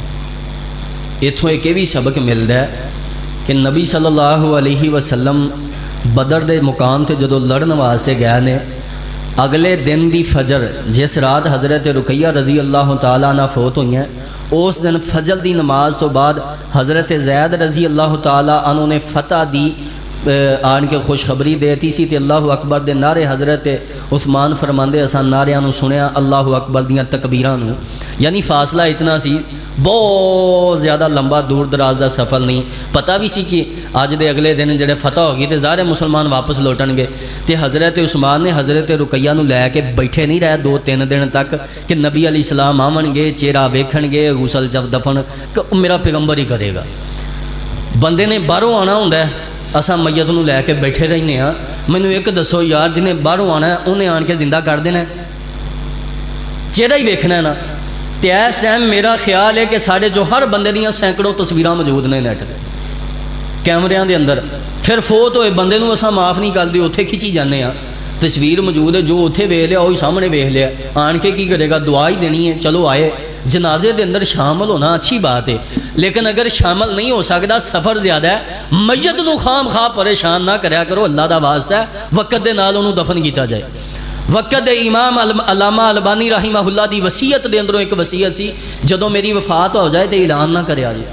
ایتھوں ایک بھی سبق ملدا ہے کہ نبی صلی اللہ علیہ وسلم بدر دے مقام تے جدو لڑن واسطے گئے نے، اگلے دن دی فجر جس رات حضرت رقیہ رضی اللہ تعالیٰ عنہ فوت ہوئی ہیں، اس دن فجر دی نماز تو بعد حضرت زید رضی اللہ تعالیٰ عنہ نے فتح دی آن کے خوشخبری دیتی سی تے اللہ اکبر دے نعرے حضرت عثمان فرماندے اساں نعریاں نو سنیا، اللہ اکبر دیاں تکبیراں نو، یعنی فاصلہ اتنا سی، بہت زیادہ لمبا دور دراز دا سفر نہیں، پتہ بھی سی کہ آج دے اگلے دن جڑے فتح ہوگی تے ظاہر مسلمان واپس لوٹن گے۔ تے حضرت عثمان نے حضرت رقیہ نو لے کے بیٹھے نہیں رہے 2-3 دن تک کہ نبی علیہ السلام آون گے، چہرہ ویکھن گے، غسل جب دفن کہ میرا پیغمبر ہی کرے گا۔ بندے نے باہروں آنا ہوندا ہے، اساں میت نو لے کے بیٹھے رہنے ہاں، مینوں ایک دسو یار جنہیں باہروں آنا ہے انہیں آن کے زندہ کر دینا ہے، چہرہ ہی ویکھنا ہے نا۔ تے اس ٹائم میرا خیال ہے کہ سارے جو ہر بندے دیاں سینکڑوں تصویراں موجود نے نیٹ تے کیمریاں دے اندر، پھر فوت ہوئے بندے نو اساں معاف نہیں کردے، اوتھے کھچی جانے ہاں، تصویر موجود ہے، جو اوتھے ویکھ لیا وہی سامنے ویکھ لیا، آن کے کی کرے گا؟ دعا ہی دینی ہے۔ چلو آئے جنازے دے اندر شامل ہونا اچھی بات ہے، لیکن اگر شامل نہیں ہو سکتا، سفر زیادہ ہے، میت نو خام خواہ پریشان نہ کریا کرو، اللہ دا واسطہ ہے، وقت دے نال انہوں دفن کیتا جائے۔ وقت دے امام علامہ البانی رحمہ اللہ دی وصیت دے اندروں ایک وصیت سی، جدوں میری وفات ہو جائے تے اعلان نہ کریا جائے۔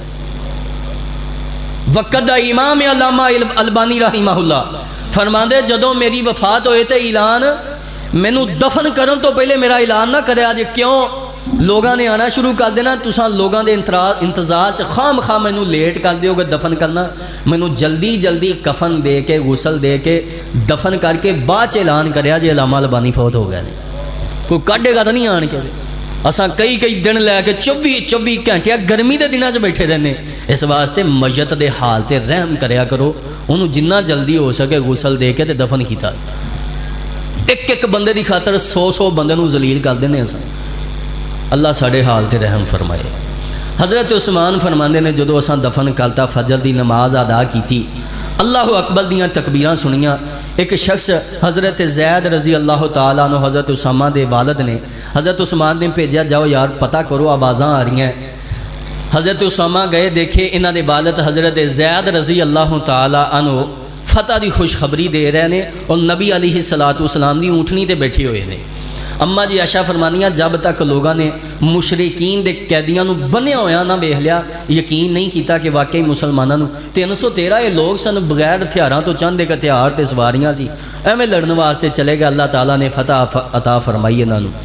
وقت دا امام علامہ البانی رحمہ اللہ فرماندے جدوں میری وفات ہوئے تے اعلان مینوں دفن کرن تو پہلے میرا اعلان نہ کریا جائے۔ کیوں؟ لوگاں نے آنا شروع کر دینا، تساں لوگاں دے انتظار چ خام خواہ مینوں لیٹ کر دیو گے دفن کرنا، مینوں جلدی جلدی کفن دے کے غسل دے کے دفن کر کے بعد اعلان کریا جے علامہ البانی فوت ہو گئے، کوئی کڈے گا تو نہیں آن کے۔ اساں کئی دن لے کے 24 گھنٹے گرمی دے دناں چ بیٹھے رہنے، اس واسطے میت دے حال تے رحم کریا کرو، انہوں جنہ جلدی ہو سکے غسل دے کے تے دفن کیتا۔ ایک بندے دی خاطر 100 بندے نوں ذلیل کر دینے اساں، اللہ ساڑے حال تے رحم فرمائے۔ حضرت عثمان فرماندے نے جدو اساں دفن کرتا فجر دی نماز ادا کیتی، اللہ اکبر دیاں تکبیراں سنیاں، ایک شخص حضرت زید رضی اللہ تعالیٰ عنہ حضرت اسامہ دے والد نے حضرت عثمان نے بھیجا جاؤ یار پتہ کرو آوازاں آ رہی ہیں۔ حضرت اسامہ گئے دیکھے انہاں دے والد حضرت زید رضی اللہ تعالیٰ عنہ فتح دی خوشخبری دے رہے ہیں اور نبی علیہ السلام دی اونٹنی تے بیٹھے ہوئے ہیں۔ اما جی عائشہ فرمانیاں جب تک لوگاں نے مشرکین دے قیدیاں نو بنیا ہویا نہ ویکھ لیا یقین نہیں کیتا کہ واقعی مسلماناں نو 313 یہ لوگ سن بغیر ہتھیاراں تو چند ایک ہتھیار تے سواریاں سی ایویں لڑن واسطے چلے گئے، اللہ تعالیٰ نے فتح عطا فرمائی انہاں نو۔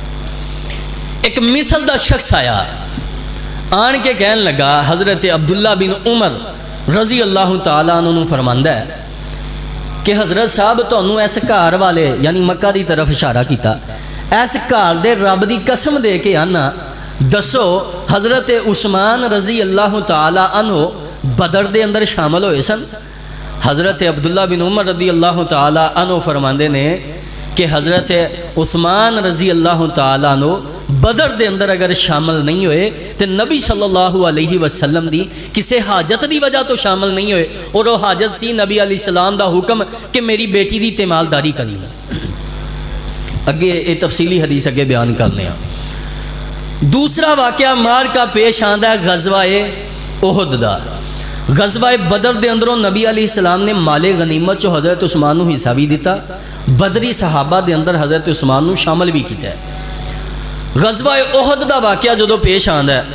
ایک مصر دا شخص آیا آن کے کہن لگا حضرت عبداللہ بن عمر رضی اللہ تعالیٰ عنہ نو فرماندا ہے کہ حضرت صاحب تانوں اس گھر والے یعنی مکہ دی طرف اشارہ کیتا، اس گھر دے رب دی قسم دے کے آنا دسو حضرت عثمان رضی اللہ تعالی عنہ بدر دے اندر شامل ہوئے سن؟ حضرت عبداللہ بن عمر رضی اللہ تعالی عنہ فرماندے نے کہ حضرت عثمان رضی اللہ تعالی عنہ بدر دے اندر اگر شامل نہیں ہوئے تو نبی صلی اللہ علیہ وسلم دی کسے حاجت دی وجہ تو شامل نہیں ہوئے، اور وہ حاجت سی نبی علیہ السلام دا حکم کہ میری بیٹی دی تیمالداری کرنی ہے۔ اگے یہ تفصیلی حدیث اگے بیان کرنے ہیں۔ دوسرا واقعہ مار کا پیش آندا ہے غزوہ احد دا۔ غزوہ بدر دے اندروں نبی علیہ السلام نے مال غنیمت چو حضرت عثمان نو حصہ بھی دیتا، بدری صحابہ دے اندر حضرت عثمان نو شامل بھی کیتا ہے۔ غزوہ احد دا واقعہ جدو پیش آندا ہے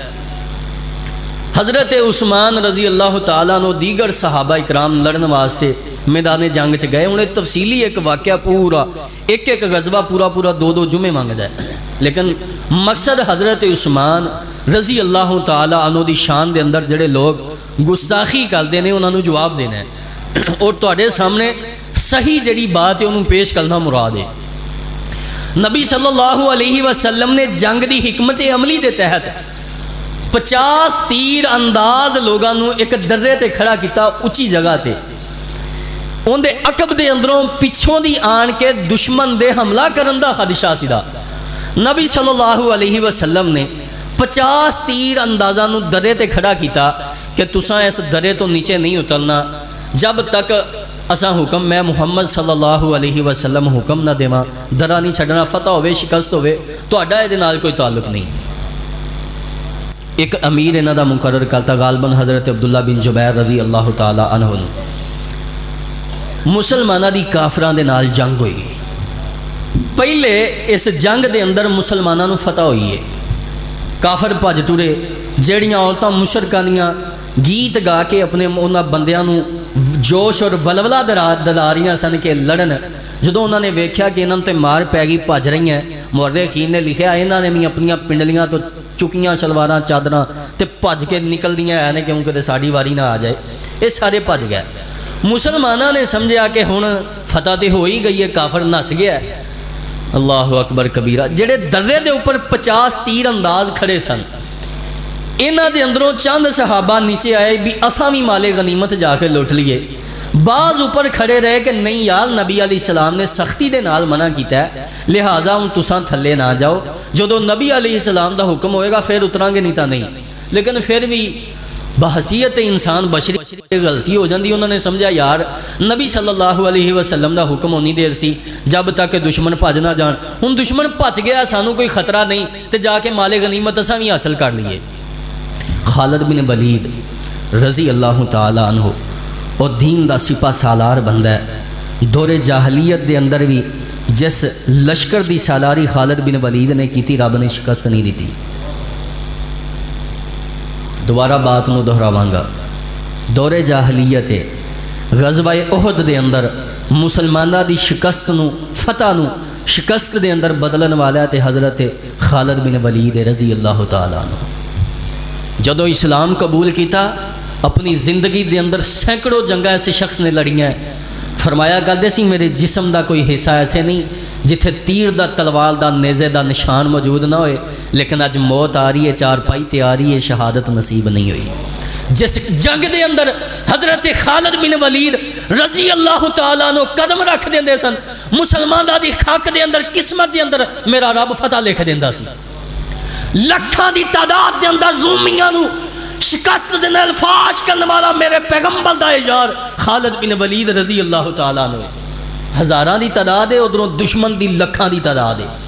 حضرت عثمان رضی اللہ تعالیٰ عنہ دیگر صحابہ اکرام لڑن واسطے میدان جنگ چ گئے، انہیں تفصیلی ایک واقعہ پورا ایک غزوہ پورا دو جمعے مانگدا ہے، لیکن مقصد حضرت عثمان رضی اللہ تعالیٰ عنہ دی شان دے اندر جڑے لوگ گستاخی کرتے ہیں انہوں نے جواب دینا ہے اور تواڈے سامنے صحیح جڑی بات ہے انہوں پیش کرنا مراد ہے۔ نبی صلی اللہ علیہ وسلم نے جنگ دی حکمت عملی دے تحت 50 تیر انداز لوگاں نو ایک درے تے کھڑا کیتا اچھی جگہ تے، ان دے عقب دے اندروں پچھوں دی آن کے دشمن دے حملہ کرن دا خدشہ سیدا۔ نبی صلی اللہ علیہ وسلم نے 50 تیر اندازہ نو درے تے کھڑا کیتا کہ تساں اس درے تو نیچے نہیں اترنا جب تک اساں حکم میں محمد صلی اللہ علیہ وسلم حکم نہ دیواں، درا نہیں چھڈنا، فتح ہوئے شکست ہوئے تہاڈا اے دے نال کوئی تعلق نہیں۔ ایک امیر انہاں دا مقرر کرتا غالباً حضرت عبداللہ بن جبیر رضی اللہ تعالی عنہ، مسلمانہ دی کافراں دے نال جنگ ہوئی، پہلے اس جنگ دے اندر مسلمانہ نو فتح ہوئی ہے، کافر بھج ٹرے، جیڑیاں عورتاں مشرکاں دیاں گیت گا کے اپنے انہاں بندیاں نو جوش اور ولولہ دلاریاں سن کے لڑن، جدوں انہوں نے ویکھیا کہ انہوں تے مار پی گئی بھج رہی ہیں، مورخین نے لکھیا انہوں نے بھی اپنی پنڈلیاں تو چکیاں شلواراں چادراں تے بھج کے نکل دیاں ہیں کیونکہ تے ساڑی واری نہ آ جائے، یہ سارے بھج گئے۔ مسلمانوں نے سمجھا کہ ہن فتح تے ہو ہی گئی ہے، کافر نس گیا ہے۔ اللہ اکبر کبیرہ، جڑے درے دے اوپر 50 تیر انداز کھڑے سن، انہاں دے اندروں چند صحابہ نیچے آئے بھی اساں بھی مال غنیمت جا کے لوٹ لیے، بعض اوپر کھڑے رہے کہ نہیں یار نبی علیہ السلام نے سختی دے نال منع کیتا ہے لہذا ہوں تساں تھلے نہ جاؤ، جدو نبی علیہ السلام دا حکم ہوئے گا پھر اتران گے نہیں تا نہیں۔ لیکن پھر بھی بحثیت انسان بشری غلطی ہو جاندی، انہوں نے سمجھا یار نبی صلی اللہ علیہ وسلم دا حکم ہونی دیر سی جب تک کہ دشمن بھج نہ جان، ہن دشمن بھج گیا سانو کوئی خطرہ نہیں تے جا کے مال غنیمت اساں بھی حاصل کر لیے۔ خالد بن ولید رضی اللہ تعالی عنہ اور دین دا سپہ سالار بندہ ہے، دور جاہلیت دے اندر بھی جس لشکر دی سالاری خالد بن ولید نے کی تھی رب نے شکست نہیں دیتی۔ دوبارہ بات نو دہراواں گا، دور جاہلیت غزوہ احد دے اندر مسلمانہ دی شکست نو فتح نو شکست دے اندر بدلن والا تے حضرت خالد بن ولید رضی اللہ تعالی عنہ۔ جدو اسلام قبول کیتا اپنی زندگی دے اندر سینکڑوں جنگاں ایسے شخص نے لڑیاں ہیں، فرمایا کرتے سی میرے جسم دا کوئی حصہ ایسے نہیں جتھے تیر دا تلوار دا نیزے دا نشان موجود نہ ہوئے، لیکن اج موت آ رہی ہے، چارپائی تے آ رہی ہے، شہادت نصیب نہیں ہوئی۔ جس جنگ دے اندر حضرت خالد بن ولید رضی اللہ تعالیٰ عنہ قدم رکھ دیندے سن، مسلمان دا دی خاک دے اندر قسمت دے اندر میرا رب فتح لکھ دیندا سی۔ لکھاں دی تعداد دے اندر رومیاں نو شکست دے نال فاش کرنے والا میرے پیغمبر دا یار خالد بن ولید رضی اللہ تعالیٰ عنہ، ہزاراں دی تعداد ہے، ادھروں دشمن دی لکھاں دی تعداد ہے۔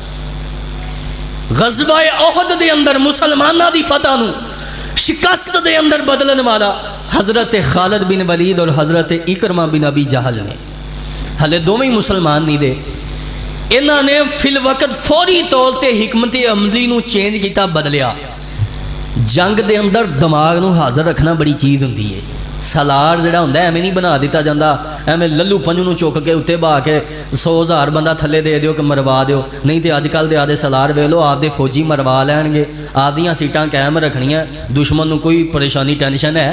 غزوہ احد دے اندر مسلمانہ دی فتح نو شکست دے اندر بدلن والا حضرت خالد بن ولید اور حضرت اکرمہ بن ابی جہل نے، ہلے دوویں مسلمان نہیں دے، انہاں نے فی الوقت فوری طور تے حکمت عملی نو چینج کیتا، بدلیا۔ جنگ دے اندر دماغ نو حاضر رکھنا بڑی چیز ہوندی ہے۔ سالار جڑا ہوندا ہے ایویں نہیں بنا دیتا جاندا، ایویں للو پنجو نو چک کے اتنے بہا کے 100,000 بندہ تھلے دے دیو کہ مروا دیو، نہیں تے اج کل دے آدھے سالار ویکھ لو آپ دے فوجی مروا لین گے، آدیاں سیٹاں قائم رکھنیاں، دشمن نو کوئی پریشانی ٹینشن ہے؟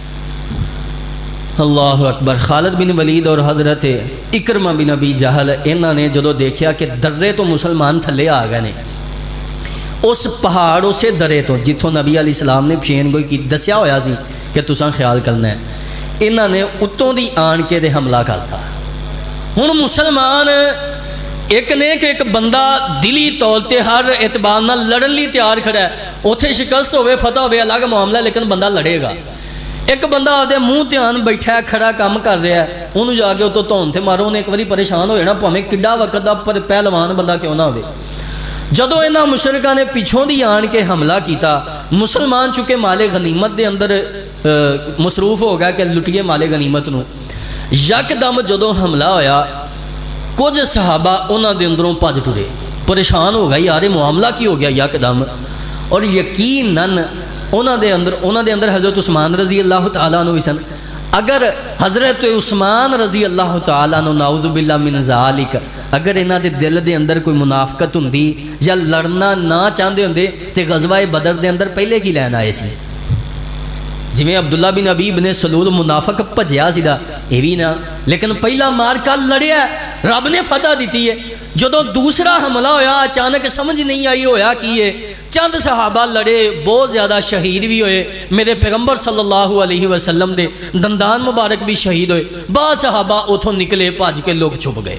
اللہ اکبر۔ خالد بن ولید اور حضرت اکرمہ بن ابی جہل انہاں نے جدو دیکھیا کہ درے تو مسلمان تھلے آ گئے نے، اس پہاڑ اسے درے تو جتھوں نبی علیہ السلام نے پشین گوئی کی دسیا ہویا سی کہ تساں خیال کرنا ہے، انہاں نے اتوں دی آن کے دے حملہ کرتا۔ ہن مسلمان ایک نے کہ ایک بندہ دلی طور تے ہر اعتبار نال لڑن لی تیار کھڑا ہے، اوتھے شکست ہوئے فتح ہوئے الگ معاملہ ہے، لیکن بندہ لڑے گا۔ ایک بندہ آدھے منہ دھیان بیٹھا ہے، کھڑا کام کر رہا ہے، انہوں جا کے اتوں تھون تے مارو، انہیں ایک باری پریشان ہو جانا، پاویں کڈا وقت دا پہلوان بندہ کیوں نہ ہوئے۔ جدو انہاں مشرکاں نے پیچھوں دی آن کے حملہ کیتا، مسلمان چکے مال غنیمت دے اندر مصروف ہو گیا کہ لٹیے مال غنیمت نو، یک دم جدو حملہ ہویا کچھ صحابہ انہاں دے اندروں بھج ٹرے، پریشان ہو گئے یار معاملہ کی ہو گیا یک دم، اور یقیناً انہاں دے اندر حضرت عثمان رضی اللہ تعالیٰ عنہ سن۔ اگر حضرت عثمان رضی اللہ تعالیٰ عنہ نعوذ باللہ من ذالک اگر انہاں دے دل دے اندر کوئی منافقت ہوندی یا لڑنا نہ چاہندے ہوندے تے غزوہ بدر دے اندر پہلے کی لین آئے سی؟ جویں عبداللہ بن ابی بن سلول منافق بھجیا سی دا اے وی نہ، لیکن پہلا مارکا لڑیا رب نے فتح دیتی ہے۔ جدو دوسرا حملہ ہویا اچانک سمجھ نہیں آئی ہویا کی ہے، چند صحابہ لڑے، بہت زیادہ شہید بھی ہوئے، میرے پیغمبر صلی اللہ علیہ وسلم دے دندان مبارک بھی شہید ہوئے، بعض صحابہ اتھوں نکلے بھج کے لوگ چھپ گئے۔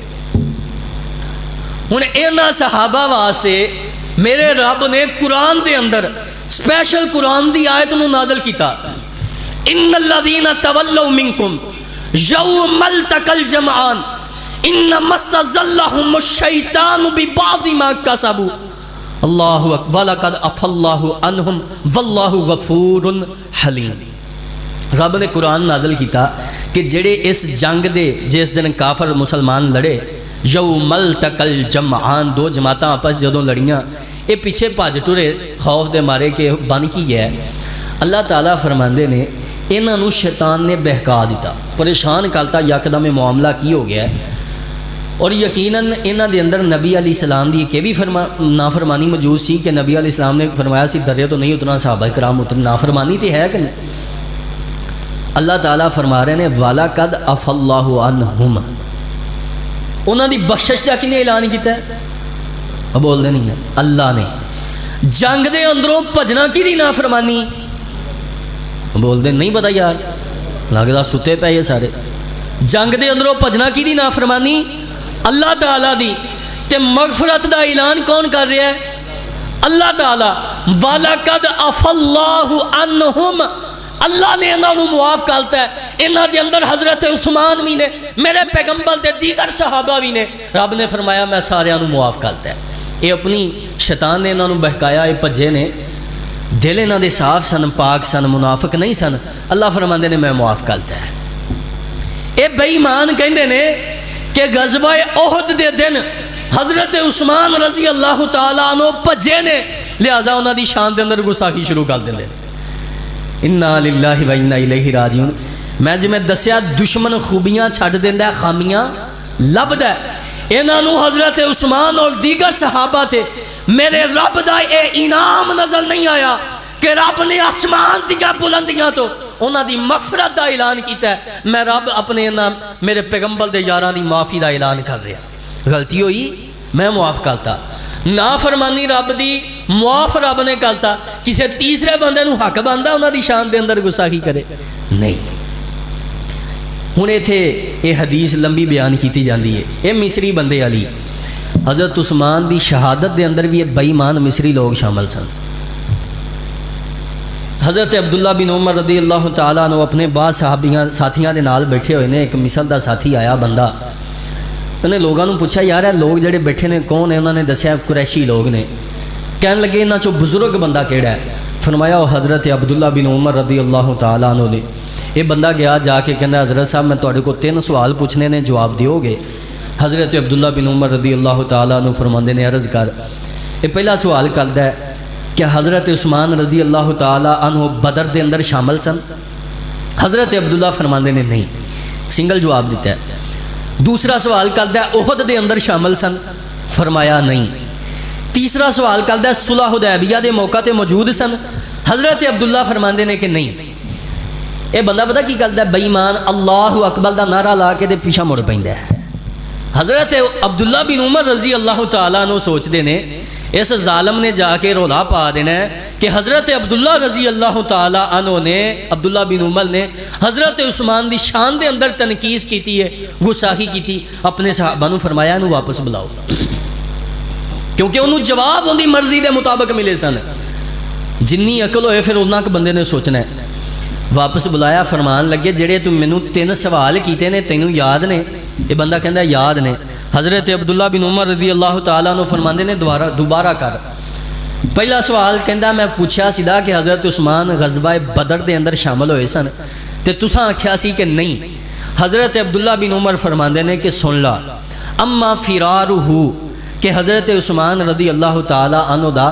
ہن انہاں صحابہ واسطے میرے رب نے قرآن دے اندر سپیشل قرآن دی آیت نو نازل کیتا، ان الذین تولوا منکم یوم التقى الجمعان انما استزلهم الشیطان ببعض ما کسبوا اللہ اکبر وَلَقَدْ عَفَا اللَّهُ عَنْهُمْ وَاللَّهُ غَفُورٌ حلیم۔ رب نے قرآن نازل کیتا کہ جڑے اس جنگ دے جس دن کافر مسلمان لڑے، یوم التقى الجمعان، دو جماعتاں آپس جدوں لڑیاں، اے پیچھے بھج ٹرے خوف دے مارے کہ بن کی گیا ہے۔ اللہ تعالیٰ فرماندے نے انہاں نو شیطان نے بہکا دیتا، پریشان کرتا، یکدم معاملہ کی ہو گیا ہے۔ اور یقیناً انہاں دے اندر نبی علیہ السلام دی کہ بھی نافرمانی موجود سی کہ نبی علیہ السلام نے فرمایا سی درے تو نہیں اتنا، صحابہ کرام اتنا، نافرمانی تے ہے کہ نہیں؟ اللہ تعالیٰ فرما رہے ہیں وَلَقَدْ عَفَا اللَّهُ عَنْهُمْ، انہاں دی بخشش دا کنے اعلان کیتا ہے؟ اب بول دے نہیں ہے اللہ نے۔ جنگ دے اندروں بھجنا کی دی نافرمانی؟ بول دے نہیں پتا یار، لگدا ستے پے یہ سارے۔ جنگ دے اندروں بھجنا کی دی نافرمانی؟ اللہ تعالیٰ دی۔ تے مغفرت دا اعلان کون کر رہا ہے؟ اللہ تعالیٰ۔ وَلَقَدْ عَفَا اللَّهُ عَنْهُمْ، اللہ نے انہوں نے معاف کرتا ہے۔ انہوں دے اندر حضرت عثمان بھی نے، میرے پیغمبر دے دیگر صحابہ بھی نے، رب نے فرمایا میں سارے انہوں معاف کرتا ہے۔ یہ اپنی شیطان نے انہوں نے بہکایا، یہ پجے نے، دل انہوں دے صاف سن، پاک سن، منافق نہیں سن، اللہ فرماندے نے میں معاف کرتا ہے۔ یہ بے ایمان کہندے نے کہ غزوہ احد دے دن حضرت عثمان رضی اللہ تعالیٰ عنہ پجے نے، لہذا انہوں دی شان دے اندر گستاخی شروع کر دیں۔ انا للہ و انا الیہ راجعون۔ میں جو میں دسیا دشمن خوبیاں چھڈ دیندا ہے، خامیاں لبدا ہے۔ انہاں نو حضرت عثمان اور دیگر صحابہ تھے، میرے رب دا اے انعام نظر نہیں آیا کہ رب نے آسمان دیا بلندیاں تو انہاں دی مغفرت دا اعلان کیتا ہے۔ میں رب اپنے میرے پیغمبر دے یاراں دی معافی دا اعلان کر رہا، غلطی ہوئی میں معاف کرتا، نافرمانی رب دی معاف رب نے کرتا، کسی تیسرے بندے نو حق بندا انہاں دی شان دے اندر گستاخی کرے؟ نہیں۔ ہن ایتھے یہ حدیث لمبی بیان کیتی جاندی ہے، یہ مصری بندے علی حضرت عثمان دی شہادت دے اندر بھی یہ بے ایمان مصری لوگ شامل سن۔ حضرت عبداللہ بن عمر رضی اللہ تعالیٰ عنہ اپنے بعض ساتھیاں دے نال بیٹھے ہوئے نے. ایک مصر دا ساتھی آیا بندہ, انہیں لوگوں نے پوچھا یار لوگ جڑے بیٹھے نے کون ہیں؟ انہوں نے دسیا قریشی لوگ نے. کہنے لگے انہاں چوں بزرگ بندہ کیڑا ہے؟ فرمایا وہ حضرت عبداللہ بن عمر رضی اللہ تعالیٰ عنہ نے. یہ بندہ گیا جا کے کہنا حضرت صاحب میں تواڈے کو 3 سوال پوچھنے نے, جواب دیو گے؟ حضرت عبداللہ بن عمر رضی اللہ تعالیٰ عنہ فرماندے نے عرض کر. یہ پہلا سوال کردا ہے کہ حضرت عثمان رضی اللہ تعالیٰ عنہ بدر دے اندر شامل سن؟ حضرت عبداللہ فرماندے نے نہیں, سنگل جواب دیتا ہے. دوسرا سوال کردا ہے احد دے اندر شامل سن؟ فرمایا نہیں. تیسرا سوال کردا ہے صلح حدیبیہ دے موقع تے موجود سن؟ حضرت عبداللہ فرماندے نے کہ نہیں. یہ بندہ پتہ کی کردا ہے؟ بے ایمان اللہ اکبر دا نعرہ لا کے تے پیچھے مڑ پیندا ہے. حضرت عبداللہ بن عمر رضی اللہ تعالیٰ عنہ سوچدے نے اس ظالم نے جا کے رولا پا دینا ہے کہ حضرت عبداللہ رضی اللہ تعالیٰ عنہ نے, عبداللہ بن عمر نے حضرت عثمان دی شان دے اندر تنقیص کیتی ہے, گستاخی کیتی. اپنے صحابہ نو فرمایا انہوں واپس بلاؤ, کیونکہ انہوں جواب ان دی مرضی دے مطابق ملے سن. جنی عقل ہوئے پھر انہاں کے بندے نے سوچنا ہے. واپس بلایا, فرمان لگے جڑے تم مینوں 3 سوال کیتے نے تینوں یاد نے؟ یہ بندہ کہندا یاد نے. حضرت عبداللہ بن عمر رضی اللہ تعالیٰ عنہ فرماندے نے دوبارہ کر. پہلا سوال کہندا میں پوچھا سیدھا کہ حضرت عثمان غزوہ بدر دے اندر شامل ہوئے سن تے تساں آکھیا سی کہ نہیں. حضرت عبداللہ بن عمر فرماندے نے کہ سن لا, اما فرارہ کہ حضرت عثمان رضی اللہ تعالیٰ عنہ دا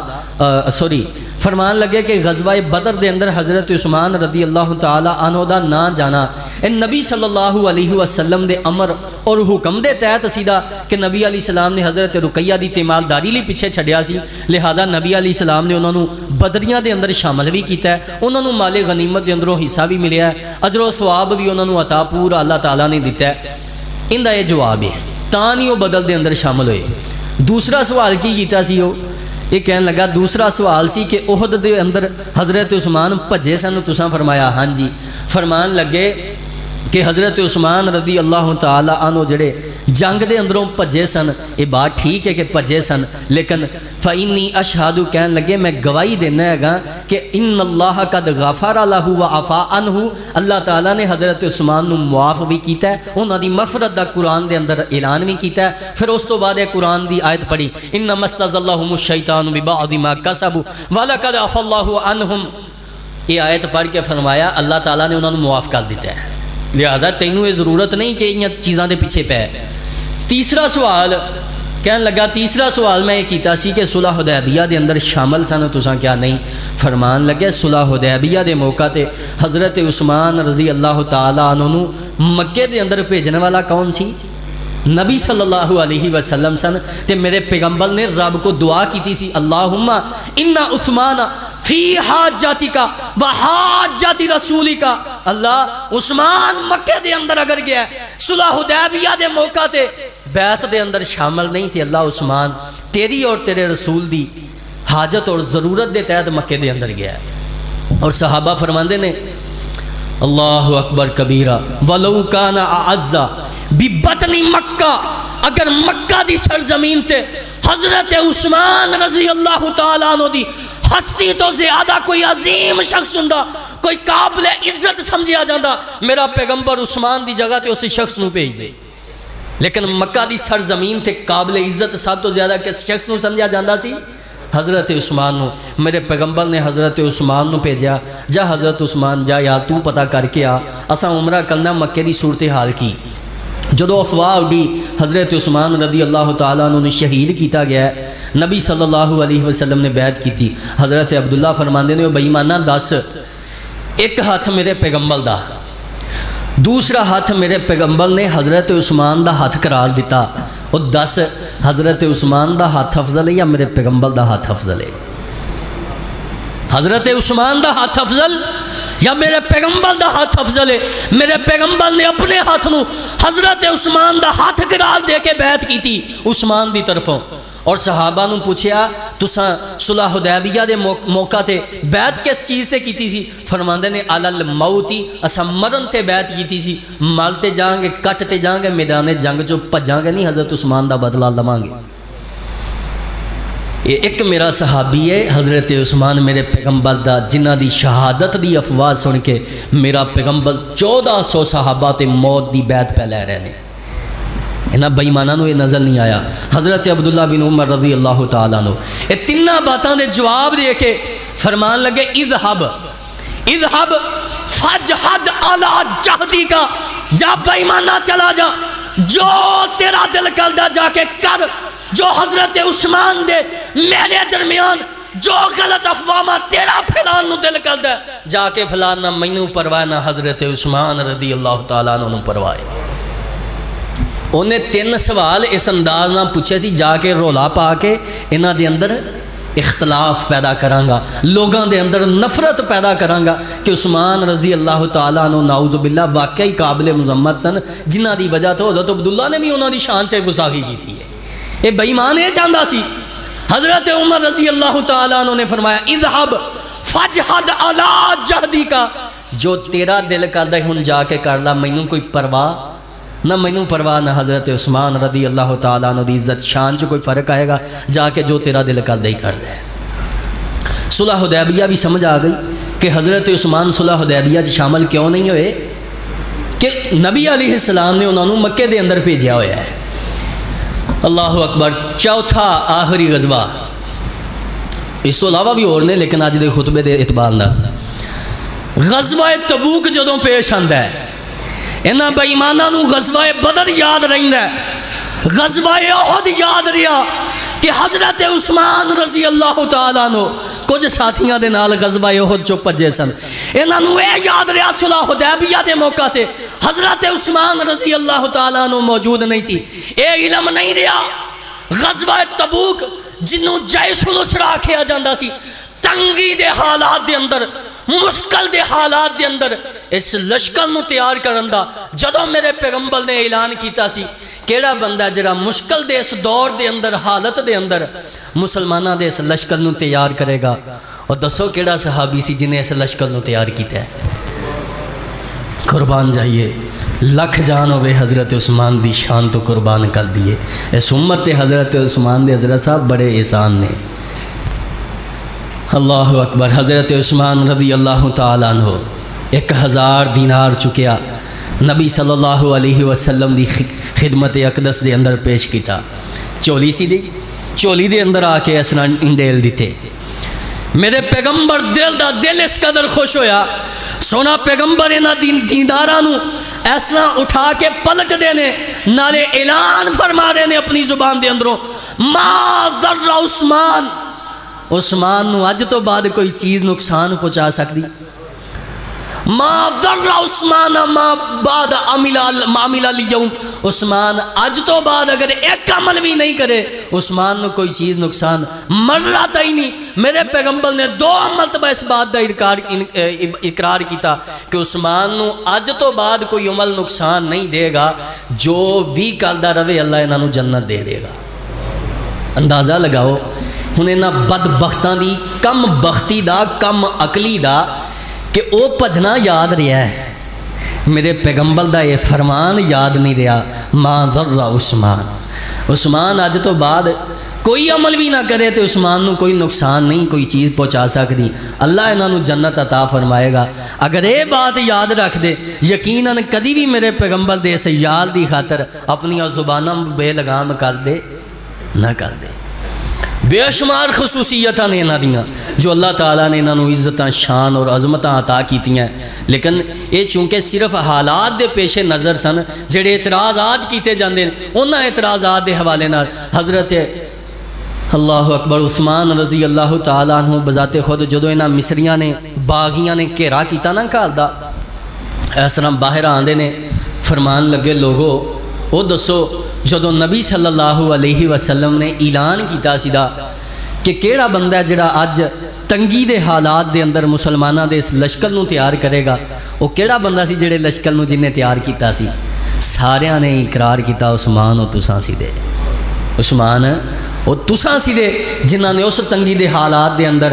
فرمان لگے کہ غزوہ بدر دے اندر حضرت عثمان رضی اللہ تعالیٰ عنہ دا نہ جانا نبی صلی اللہ علیہ وسلم دے امر اور حکم دے تحت سیدھا کہ نبی علیہ السلام نے حضرت رقیہ دی تیمالداری لی پیچھے چھڑیا سی, لہذا نبی علیہ السلام نے انہوں بدریاں دے اندر شامل بھی کیتا ہے, انہوں مال غنیمت دے اندروں حصہ بھی ملیا ہے, اجر و ثواب بھی انہوں عطا پورا اللہ تعالیٰ نے دیتا ہے. ان دا یہ جواب ہے تاں نہیں وہ بدر دے اندر شامل ہوئے. دوسرا سوال کی کیتا سی وہ, یہ کہنے لگا دوسرا سوال سی کہ احد دے اندر حضرت عثمان بھجے سن؟ تساں فرمایا ہاں جی. فرمان لگے کہ حضرت عثمان رضی اللہ تعالیٰ عنہ جڑے جنگ دے اندروں بھجے سن, یہ بات ٹھیک ہے کہ بھجے سن, لیکن فإنی اشہد کہنے لگے میں گواہی دینا ہے گا کہ ان اللہ قد غفر لہ وعفا عنہ, اللہ تعالیٰ نے حضرت عثمان نو معاف بھی کیتا ہے, انہاں دی مغفرت دا قرآن دے اندر اعلان بھی کیتا ہے. پھر اس تو بعد قرآن دی آیت پڑھی انما استزلهم الشیطان ببعض ما کسبوا ولقد عفا اللہ عنہم. یہ آیت پڑھ کے فرمایا اللہ تعالیٰ نے انہوں معاف کر دیتا ہے, لہذا تینوں یہ ضرورت نہیں کہ یہ چیزاں دے پیچھے پہ. تیسرا سوال کہنے لگا, تیسرا سوال میں یہ کیتا سی کہ صلح حدیبیہ دے اندر شامل سن تساں کیا نہیں؟ فرمان لگے صلح حدیبیہ دے موقع تے حضرت عثمان رضی اللہ تعالیٰ عنہ نو مکے دے اندر بھیجنے والا کون سی؟ نبی صلی اللہ علیہ وسلم سن. تے میرے پیغمبر نے رب کو دعا کیتی سی اللہم ان عثمان فی حاجتک و حاجت رسولک, اللہ عثمان مکے دے اندر اگر گیا صلح حدیبیہ دے موقع تے بیعت دے اندر شامل نہیں تھے, اللہ عثمان تیری اور تیرے رسول دی حاجت اور ضرورت دے تحت مکے دے اندر گیا ہے. اور صحابہ فرماندے نے اللہ اکبر کبیرہ ولو کان اعز ببطن مکہ, اگر مکہ دی سرزمین تے حضرت عثمان رضی اللہ تعالیٰ عنہ دی ہستی تو زیادہ کوئی عظیم شخص ہوندا, کوئی قابل عزت سمجھیا جاندا, میرا پیغمبر عثمان دی جگہ تے اسی شخص نو بھیج دے. لیکن مکہ دی سرزمین تے قابل عزت سب تو زیادہ کس شخص نو سمجھیا جاندا سی؟ حضرت عثمان نو. میرے پیغمبر نے حضرت عثمان نو بھیجا, جا حضرت عثمان جا یار تو پتہ کر کے آ اساں عمرہ کرنا مکے دی صورتحال کی. جدو افواہ اڈی حضرت عثمان رضی اللہ تعالیٰ عنہ نے شہید کیتا گیا ہے, نبی صلی اللہ علیہ وسلم نے بیعت کی تھی. حضرت عبداللہ فرماندے نے بے ایمانہ دس, ایک ہاتھ میرے پیغمبر دا, دوسرا ہاتھ میرے پیغمبر نے حضرت عثمان دا ہاتھ قرار دیتا, اور دس حضرت عثمان دا ہاتھ افضل ہے یا میرے پیغمبر دا ہاتھ افضل ہے؟ حضرت عثمان دا ہاتھ افضل یا میرے پیغمبر دا ہاتھ افضل ہے؟ میرے پیغمبر نے اپنے ہاتھ نو حضرت عثمان دا ہاتھ قرار دے کے بیعت کی تھی عثمان دی طرفوں. اور صحابہ نو پوچھیا تساں صلح حدیبیہ دے موقع تے بیعت کس چیز سے کیتی سی؟ فرماندے نے علل موتی, اساں مرن تے بیعت کیتی سی, مالتے جائیں گے کٹتے جائیں گے میدان جنگ جو پجاں گے نہیں, حضرت عثمان دا بدلہ لواں گے. یہ ایک میرا صحابی ہے حضرت عثمان میرے پیغمبر دا جنہ دی شہادت دی افواہ سن کے میرا پیغمبر 1400 صحابہ تے موت دی بیعت پہ لے رہے ہیں. انہاں بےایماناں نوں یہ نظر نہیں آیا. حضرت عبداللہ بن عمر رضی اللہ تعالیٰ عنہ یہ تیناں باتاں دے جواب دے کے فرمان لگے اذهب فاجہد علی جہدی کا، جا بےایمانہ چلا جا، جو تیرا دل کردا جا کے کر. جو حضرت عثمان دے میرے درمیان جو غلط افواہ تیرا پھیلان نو دل کردا ہے جا کے پھیلان، نہ مینوں پرواہ نہ حضرت عثمان رضی اللہ تعالیٰ عنہ پرواہ. انہیں 3 سوال اس انداز نہ پوچھے سی، جا کے رولا پا کے انہاں دے اندر اختلاف پیدا کرانگا، لوگاں دے اندر نفرت پیدا کرانگا کہ عثمان رضی اللہ تعالیٰ عنہ نعوذ باللہ واقعی قابل مذمت سن، جنہ دی وجہ تو حضرت عبداللہ نے بھی انہاں دی شان سے گستاخی کی تھی. یہ بےایمان یہ چاہتا سی. حضرت عمر رضی اللہ تعالیٰ عنہ نے فرمایا اذهب فاجہد علی جہدی کا، جو تیرا دل کردا ہے ہن جا کے کر لا، مینوں کوئی پرواہ نہ، مینوں پرواہ نہ حضرت عثمان رضی اللہ تعالیٰ عنہ دی عزت شان چ کوئی فرق آئے گا، جا کے جو تیرا دل کردا ہی کر لے. صلح حدیبیہ بھی سمجھ آ گئی کہ حضرت عثمان صلح حدیبیہ شامل کیوں نہیں ہوئے کہ نبی علیہ السلام نے انہوں نے مکے دے اندر بھیجا ہوا ہے. اللہ اکبر. چوتھا آخری غزوہ، اس تو علاوہ بھی اور نے لیکن آج دے خطبے دے اعتبار نہ غزوہ تبوک جدوں پیش آندا ہے، انہاں بے ایماناں نوں غزوہ بدر یاد رہندا ہے، غزوہ احد یاد رہیا کہ حضرت عثمان رضی اللہ تعالیٰ عنہ کچھ ساتھیاں دے نال غزوہ احد چو پجے سن. انہاں نوں اے یاد رہیا صلح حدیبیہ دے موقع تے حضرت عثمان رضی اللہ تعالیٰ عنہ موجود نہیں سی. اے علم نہیں رہیا غزوہ تبوک جنوں جیش الاسرا کیا جاندا سی، تنگی دے حالات دے اندر، مشکل دے حالات دے اندر اس لشکر نو تیار کرن دا جدوں میرے پیغمبر نے اعلان کیتا سی، کیڑا بندہ جڑا مشکل دے اس دور دے اندر حالت دے اندر مسلمانہ دے اس لشکر نو تیار کرے گا. اور دسو کیڑا صحابی سی جنہیں اس لشکر نو تیار کیتا ہے. قربان جائیے، لکھ جان ہوئے حضرت عثمان دی شان تو قربان کر دیے. اس امت حضرت عثمان دے حضرت صاحب بڑے احسان نے. اللہ اکبر. حضرت عثمان رضی اللہ تعالیٰ عنہ 1000 دینار چکیا نبی صلی اللہ علیہ وسلم دی خدمت اقدس دے اندر پیش کیتا. چولی سی دی، چولی دے اندر آ کے اس نال انڈیل دیتے. میرے پیغمبر دل اس قدر خوش ہویا، سونا پیغمبر انہاں دینداراں نو ایسا اٹھا کے پلٹ دینے، نالے اعلان فرما رہے نے اپنی زبان دے اندروں، ما ضر عثمان، عثمان نو اج تو بعد کوئی چیز نقصان پہنچا سکتی. ما ضر عثمان ما بعد عمل اليوم، عثمان اج تو بعد اگر ایک عمل بھی نہیں کرے عثمان نو کوئی چیز نقصان مرتا ہی نہیں. میرے پیغمبر نے 2 مرتبہ اس بات دا اقرار کیتا کہ عثمان نو اج تو بعد کوئی عمل نقصان نہیں دے گا، جو بھی کردا رہے اللہ انہاں نو جنت دے دے گا. اندازہ لگاؤ ہن انہاں بدبختاں دی کم بختی دا کم عقلی دا کہ او بھجنا یاد رہا ہے، میرے پیغمبر دا یہ فرمان یاد نہیں رہا. ما ضر عثمان، عثمان اج تو بعد کوئی عمل بھی نہ کرے تو عثمان نو کوئی نقصان نہیں کوئی چیز پہنچا سکتی، اللہ انہاں نو جنت عطا فرمائے گا. اگر یہ بات یاد رکھ دے یقیناً کدی بھی میرے پیغمبر دے اس یار دی خاطر اپنی زباناں بے لگام کر دے نہ کر دے. بے شمار خصوصیتاں نے انہاں دیاں جو اللہ تعالیٰ نے انہاں نو عزتاں شان اور عظمتاں عطا کیتیاں، لیکن یہ چونکہ صرف حالات دے پیش نظر سن جڑے اعتراضات کیتے جاندے انہاں اعتراضات دے حوالے نال حضرت اللہ اکبر عثمان رضی اللہ تعالیٰ عنہ بذات خود جدو انہاں مصریاں نے باغیاں نے گھیرا کیتا نا گھر دا، اس طرح باہر آندے نے فرمان لگے لوگو وہ دسو جدو نبی صلی اللہ علیہ وسلم نے اعلان کیتا سیدھا کہ کیڑا بندہ ہے جڑا اج تنگی دے حالات دے اندر مسلمانہ دے اس لشکر نو تیار کرے گا، وہ کیڑا بندہ سی جڑے لشکر نو جنہیں تیار کیتا سی؟ ساریاں نے اقرار کیتا عثمان و تساں سی دے، عثمان وہ تساں سی دے جنہاں نے اس تنگی دے حالات دے اندر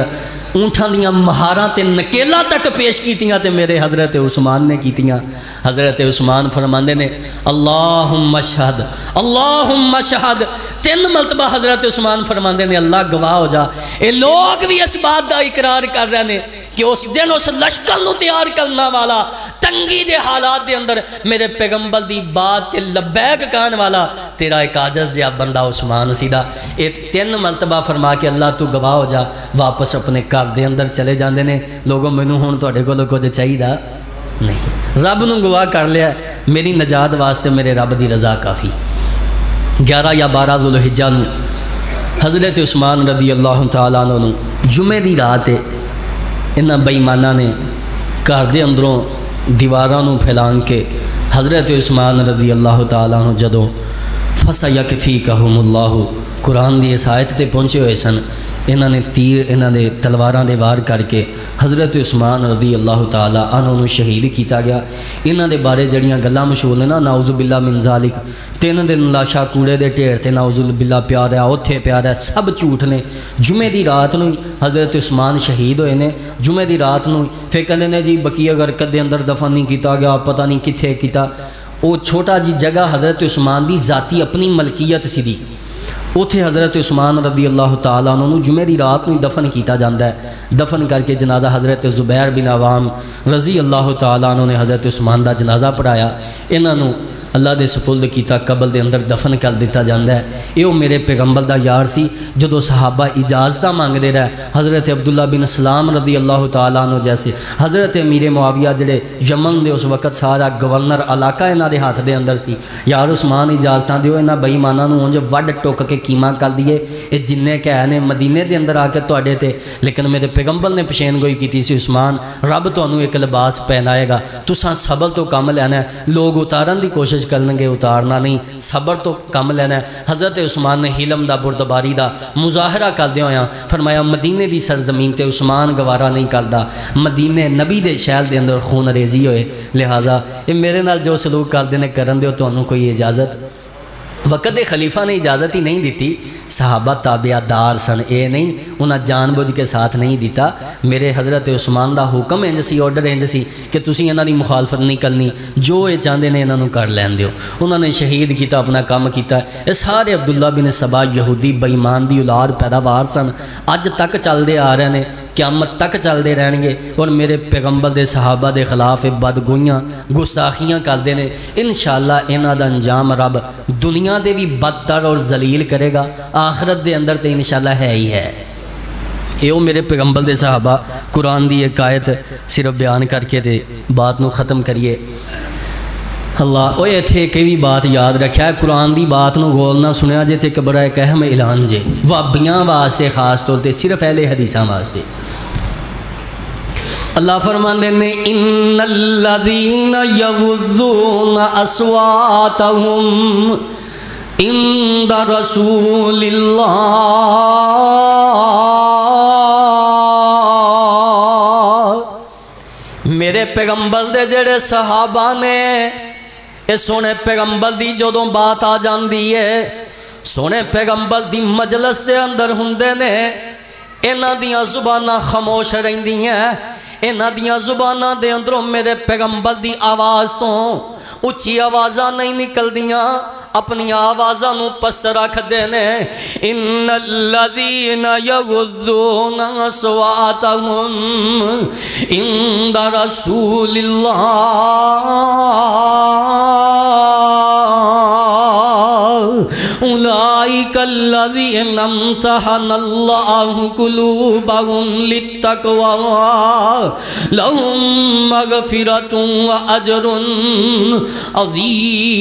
اونٹاں دیاں مہاراں تے نکیلا تک پیش کیتیاں تے میرے حضرت عثمان نے کیتیاں۔ حضرت عثمان فرماندے نے اللہم اشہد اللہم اشہد، 3 مرتبہ حضرت عثمان فرماندے نے اللہ گواہ ہو جا، اے لوگ بھی اس بات دا اقرار کر رہے ہیں کہ اس دن اس لشکر نو تیار کرنا والا تنگی دے حالات دے اندر میرے پیغمبر دی بات تے لبیک کہن والا تیرا ایک عاجز جہا بندہ عثمان سیدھا۔ اے 3 مرتبہ فرما کے اللہ تو گواہ ہو جا، واپس اپنے گھر دے اندر چلے جاندے نے۔ لوگوں مینوں ہن تہاڈے کول کچھ چاہیدا نہیں، رب نو گواہ کر لیا، میری نجات واسطے میرے رب دی رضا کافی۔ 11 یا 12 ذوالحجہ نو حضرت عثمان رضی اللہ تعالیٰ عنہ نو جمعے دی رات انہاں بےایماناں نے گھر دے اندروں دیواراں نو پھیلان کے حضرت عثمان رضی اللہ تعالیٰ عنہ جدوں فَسَيَكْفِيكَهُمُ اللَّهُ قرآن دی اس آیت تے پہنچے ہوئے سن، انہاں نے تیر انہاں نے تلواراں دے وار کر کے حضرت عثمان رضی اللہ تعالیٰ عنہ نو شہید کیتا گیا۔ انہاں دے بارے جڑیاں گلاں مشہور نے نا، نعوذ باللہ من ذالک، 3 دن لاشا کوڑے دے ٹھیر تے نعوذ باللہ پیار ہے، اوتھے پیار ہے، سب جھوٹ نے۔ جمعے دی رات نو حضرت عثمان شہید ہوئے نے، جمعے دی رات نو پھر کہندے نے جی بقیہ غرقد دے اندر دفن نہیں کیتا گیا، پتہ نہیں کتھے کیتا۔ وہ چھوٹا جی جگہ حضرت عثمان دی ذاتی اپنی ملکیت سی دی، اوتھے حضرت عثمان رضی اللہ تعالیٰ عنہ جمعے دی رات نو دفن کیتا جاندا ہے۔ دفن کر کے جنازہ حضرت زبیر بن عوام رضی اللہ تعالیٰ عنہ نے حضرت عثمان دا جنازہ پڑھایا، انہاں نو اللہ دے سپرد کیتا، قبر دے اندر دفن کر دیتا جاندا ہے۔ یہ میرے پیغمبر دا یار سی، جدو صحابہ اجازتاں مانگ دے رہے، حضرت عبداللہ بن سلام رضی اللہ تعالیٰ عنہ جیسے حضرت امیر معاویہ جڑے یمن دے اس وقت سارا گورنر علاقہ انہاں دے ہاتھ دے اندر سی، یار عثمان اجازتاں دیو، انہاں بے ایماناں نو انج وڈ ٹوک کے کیما کر دیے، اے جننے کہ نے مدینے دے اندر آ کے تواڈے تے، لیکن میرے پیغمبر نے پشین گوئی کیتی سی، عثمان رب تانوں ایک لباس پہنائے گا، تساں صبر تو کم لینا ہے، لوگ اتارن دی کوشش کرنگے، اتارنا نہیں، صبر تو کم لینا ہے۔ حضرت عثمان نے حلم دا بردباری دا مظاہرہ کر دیا ہویا، فرمایا مدینے دی سرزمین تے عثمان گوارا نہیں کردا، مدینے نبی دے شہر دے اندر خون ریزی ہوئے، لہذا یہ میرے نال جو سلوک کر دینے کرن دیو، تانوں کوئی اجازت؟ وقت دے خلیفہ نے اجازت ہی نہیں دیتی، صحابہ تابعہ دار سن، اے نہیں انہاں جان بوجھ کے ساتھ نہیں دیتا۔ میرے حضرت عثمان دا حکم انج سی، آرڈر انج سی کہ تسی انہاں دی مخالفت نہیں کرنی، جو اے چاہندے نے انہاں نوں کر لین دیو۔ انہاں نے شہید کیتا، اپنا کام کیتا۔ اے سارے عبداللہ بن سبا یہودی بے ایمان دی اولاد پیداوار سن، اج تک چلدے آ رہے نے، قیامت تک چلتے رہن گے، اور میرے پیغمبر دے صحابہ دے خلاف بدگوئیاں گستاخیاں کرتے ہیں۔ انشاءاللہ انہاں دا انجام رب دنیا دے بھی بدتر اور ذلیل کرے گا، آخرت دے اندر تے انشاءاللہ ہے ہی ہے۔ یہ میرے پیغمبر دے صحابہ، قرآن دی ایک آیت صرف بیان کر کے تے بات نو ختم کریے۔ اللہ اوے اتھے ایک بھی بات یاد رکھیا ہے، قرآن دی بات نو غور نہ سنیا جے تے ایک بڑا ایک اہم اعلان جے، وہابیاں واسطے خاص طور تے، صرف اہل حدیثاں واسطے۔ اللہ فرماندے نے ان الذین یغضون اصواتهم عند رسول اللہ میرے پیغمبر دے جڑے صحابہ نے، اے سونے پیغمبر دی جدوں بات آ جاندی ہے، سونے پیغمبر دی مجلس دے اندر ہوندے نے، انہاں دیاں زباناں خاموش رہندیاں، انہاں دیاں زباناں دے اندروں میرے پیغمبر دی آواز تو اچھی آوازاں نہیں نکل دیاں، اپنی آوازاں نو پس رکھ دینے۔ ان الذین یغضون اصواتهم عند رسول اللہ اولئک الذین امتحن اللہ قلوبهم للتقوی لهم مغفرۃ واجر عظیم۔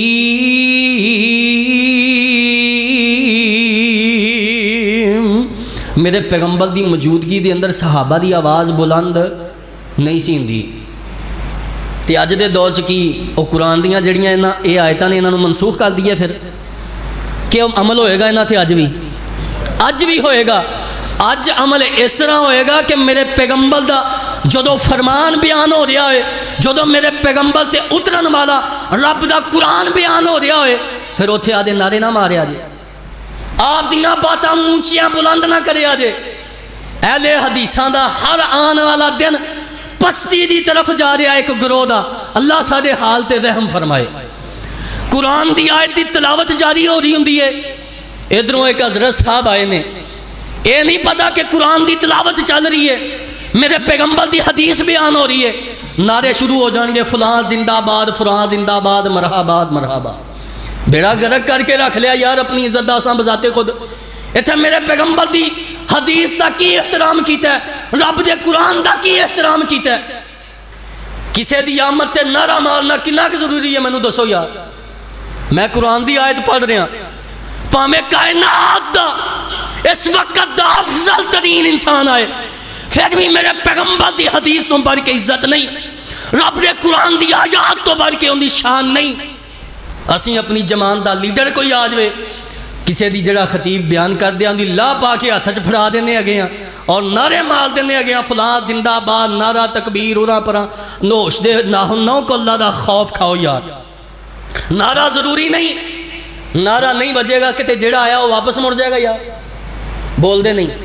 میرے پیغمبر دی موجودگی دے اندر صحابہ دی آواز بلند نہیں سی ہوندی، تے اج دے دور چ کی او قرآن دیاں جڑیاں اے آیتاں نے انہاں نوں منسوخ کر دیا، پھر کہ عمل ہوئے گا انہاں تے اج بھی ہوئے گا۔ اج عمل اس طرح ہوئے گا کہ میرے پیغمبر دا جدو فرمان بیان ہو رہا ہے، جدو میرے پیغمبر تے اترن والا رب دا قرآن بیان ہو رہا ہے، پھر اتھے آدھے نعرے نہ مارے آجے، آپ دیاں باتاں اونچیاں بلند نہ کرے آجے، اہل حدیثاں دا ہر آن والا دن پستی دی طرف جا رہا ایک گروہ دا. اللہ سارے حال تے رحم فرمائے. قرآن دی آیت دی تلاوت جاری ہو رہی ہوندی ہے, ادھروں ایک حضرت صاحب آئے نے, اے نہیں پتا کہ قرآن دی تلاوت چل رہی ہے, میرے پیغمبر دی حدیث بیان ہو رہی ہے, نعرے شروع ہو جان گے فلاں زندہ باد, فلاں زندہ باد, مرحباد مرحبا. بیڑا گرک کر کے رکھ لیا یار اپنی عزت دا سان بذاتے خود. اتھے میرے پیغمبر دی حدیث دا کی احترام کیتا ہے, رب دے قرآن دا کی احترام کیتا ہے. کسے دی آمد تے نعرہ مارنا کنا کہ ضروری ہے مینوں دسو یار. میں قرآن دی آیت پڑھ رہا, پامے کائنات دا اس وقت دا افضل ترین انسان آئے, پھر بھی میرے پیغمبر دی حدیث تو بڑھ کے عزت نہیں, رب دے قرآن دی آیات تو بڑھ کے ان دی شان نہیں. اسی اپنی جمان دا لیڈر کوئی آ جوے, کسے دی جڑا خطیب بیان کر دیا دی لا پا کے ہاتھ چ پھڑا دینے اگے ہیں اور نعرے مال دینے اگے ہیں فلاں زندہ باد, نعرہ تکبیر اورا پرا نوش دے نو کو اللہ دا خوف کھاؤ یار. نعرہ ضروری نہیں, نعرہ نہیں بجے گا کہ جڑا آیا وہ واپس مڑ جائے گا یار, بول دے نہیں.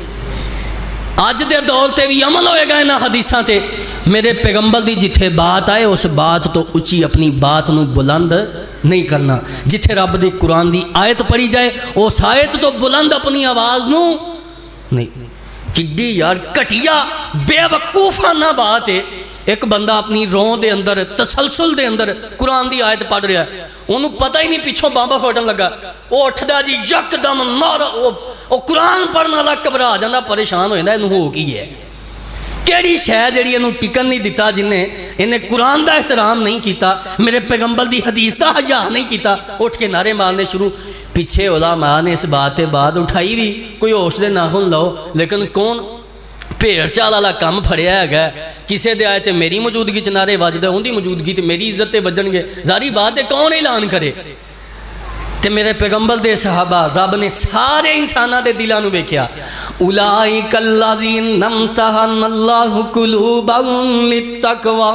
آج دے دور تے بھی عمل ہوئے گا انہاں حدیثاں تے. میرے پیغمبر دی جتھے بات آئے اس بات تو اچھی اپنی بات نو بلند نہیں کرنا. جتھے رب دی قرآن دی آیت پڑھی جائے اس آیت تو بلند اپنی آواز نو نہیں. کڈی یار کٹیا بے وقوفانہ بات ہے. ایک بندہ اپنی روح دے اندر تسلسل دے اندر قرآن دی آیت پڑھ رہا ہے, انہوں پتہ ہی نہیں پیچھوں بامبا پھوٹن لگا, وہ اٹھ دا جی یک دم نعرہ, وہ قرآن پڑھنا لگ گھبرا جاندہ پریشان ہو جاندہ انہوں ہو کی ہے. کیڑی شے جڑی انہوں ٹکن نہیں دیتا, انہیں قرآن دا احترام نہیں کیتا, میرے پیغمبر دی حدیث دا حیا نہیں کیتا, اٹھ کے نعرے مارنے شروع. پیچھے علماء نے اس بات بعد اٹھائی بھی, کوئی ہوش دے ناخن لو, لیکن کون بھیڑ چال والا کام پھڑیا ہے. کسے دے آئے تے میری موجودگی چ نعرے وجدے, ان دی موجودگی تے میری عزت تے وجن گے, ظاہری بات ہے کون اعلان کرے. تے میرے پیغمبر دے صحابہ رب نے سارے انساناں دے دلاں نوں ویکھیا. اولئک الذین امتحن اللہ قلوبہم للتقوی.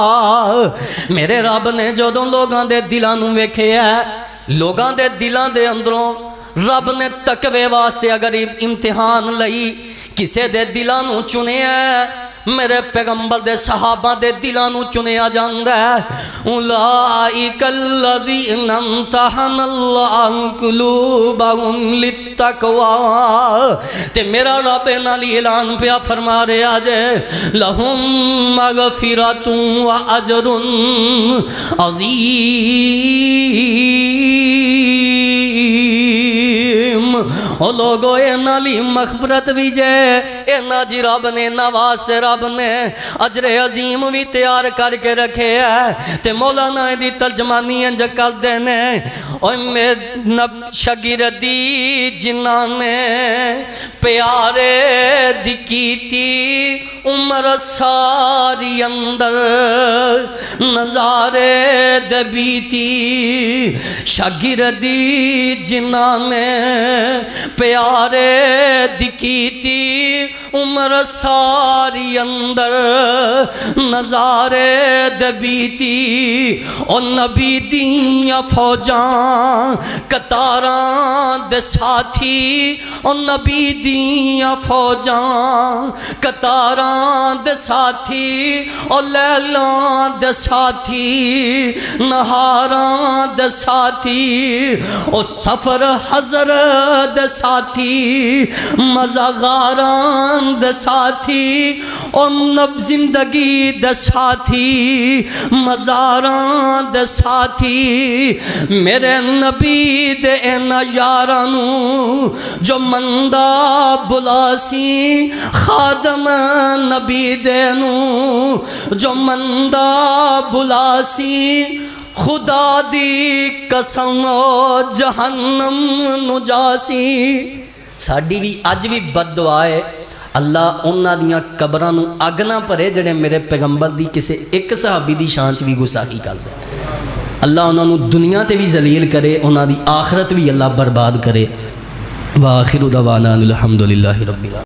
میرے رب نے جدوں لوگاں دے دلاں نوں ویکھیا, لوگاں دے دلاں دے اندروں رب نے تقوی واسطے اگر امتحان لئی, کسے دے دلاں نوں چنیا, میرے پیغمبر دے صحابہ دے دلاں نوں چنیا جاندا ہے. اولئک الذین امتحن اللہ قلوبہم للتقوی. تے میرا رب نال اعلان پیا فرما رہا جے, لہم مغفرۃ و اجر عظیم. او لوگو اے نالی مغفرت بھی جے, اے نا جی رب نے نواز سے رب نے اجر عظیم بھی تیار کر کے رکھے ہے. تے مولانا دی ترجمانی انج کر دینے, اوہ میرے شاگردی جنہاں نے پیارے دکیتی عمر ساری اندر نظارے دبیتی. شاگردی جنہاں نے پیارے دکیتی عمر ساری اندر نظارے دبیتی. اور نبی دیاں فوجاں قطاراں دے ساتھی, اور نبی دیاں فوجاں قطاراں دے ساتھی, اور لیلاں دے ساتھی نہاراں دے ساتھی, اور سفر حضر دے ساتھی مزہ غاراں دے ساتھی, اور نب زندگی دے ساتھی مزاراں دے ساتھی. میرے نبی دے اینا یارانو جو مندہ بلاسی, خادم نبی دے نو جو مندہ بلاسی, خدا دی قسم جہنم نو جاسی. ساڑی بھی اج بھی بد دعا ہے, اللہ انہاں دیاں قبراں نو اگ نہ بھرے جڑے میرے پیغمبر دی کسے ایک صحابی دی شان چ بھی گستاخی کر دے. اللہ انہاں نو دنیا تے بھی ذلیل کرے, انہاں دی آخرت بھی اللہ برباد کرے. وآخر دعوانا الحمدللہ رب العالمین.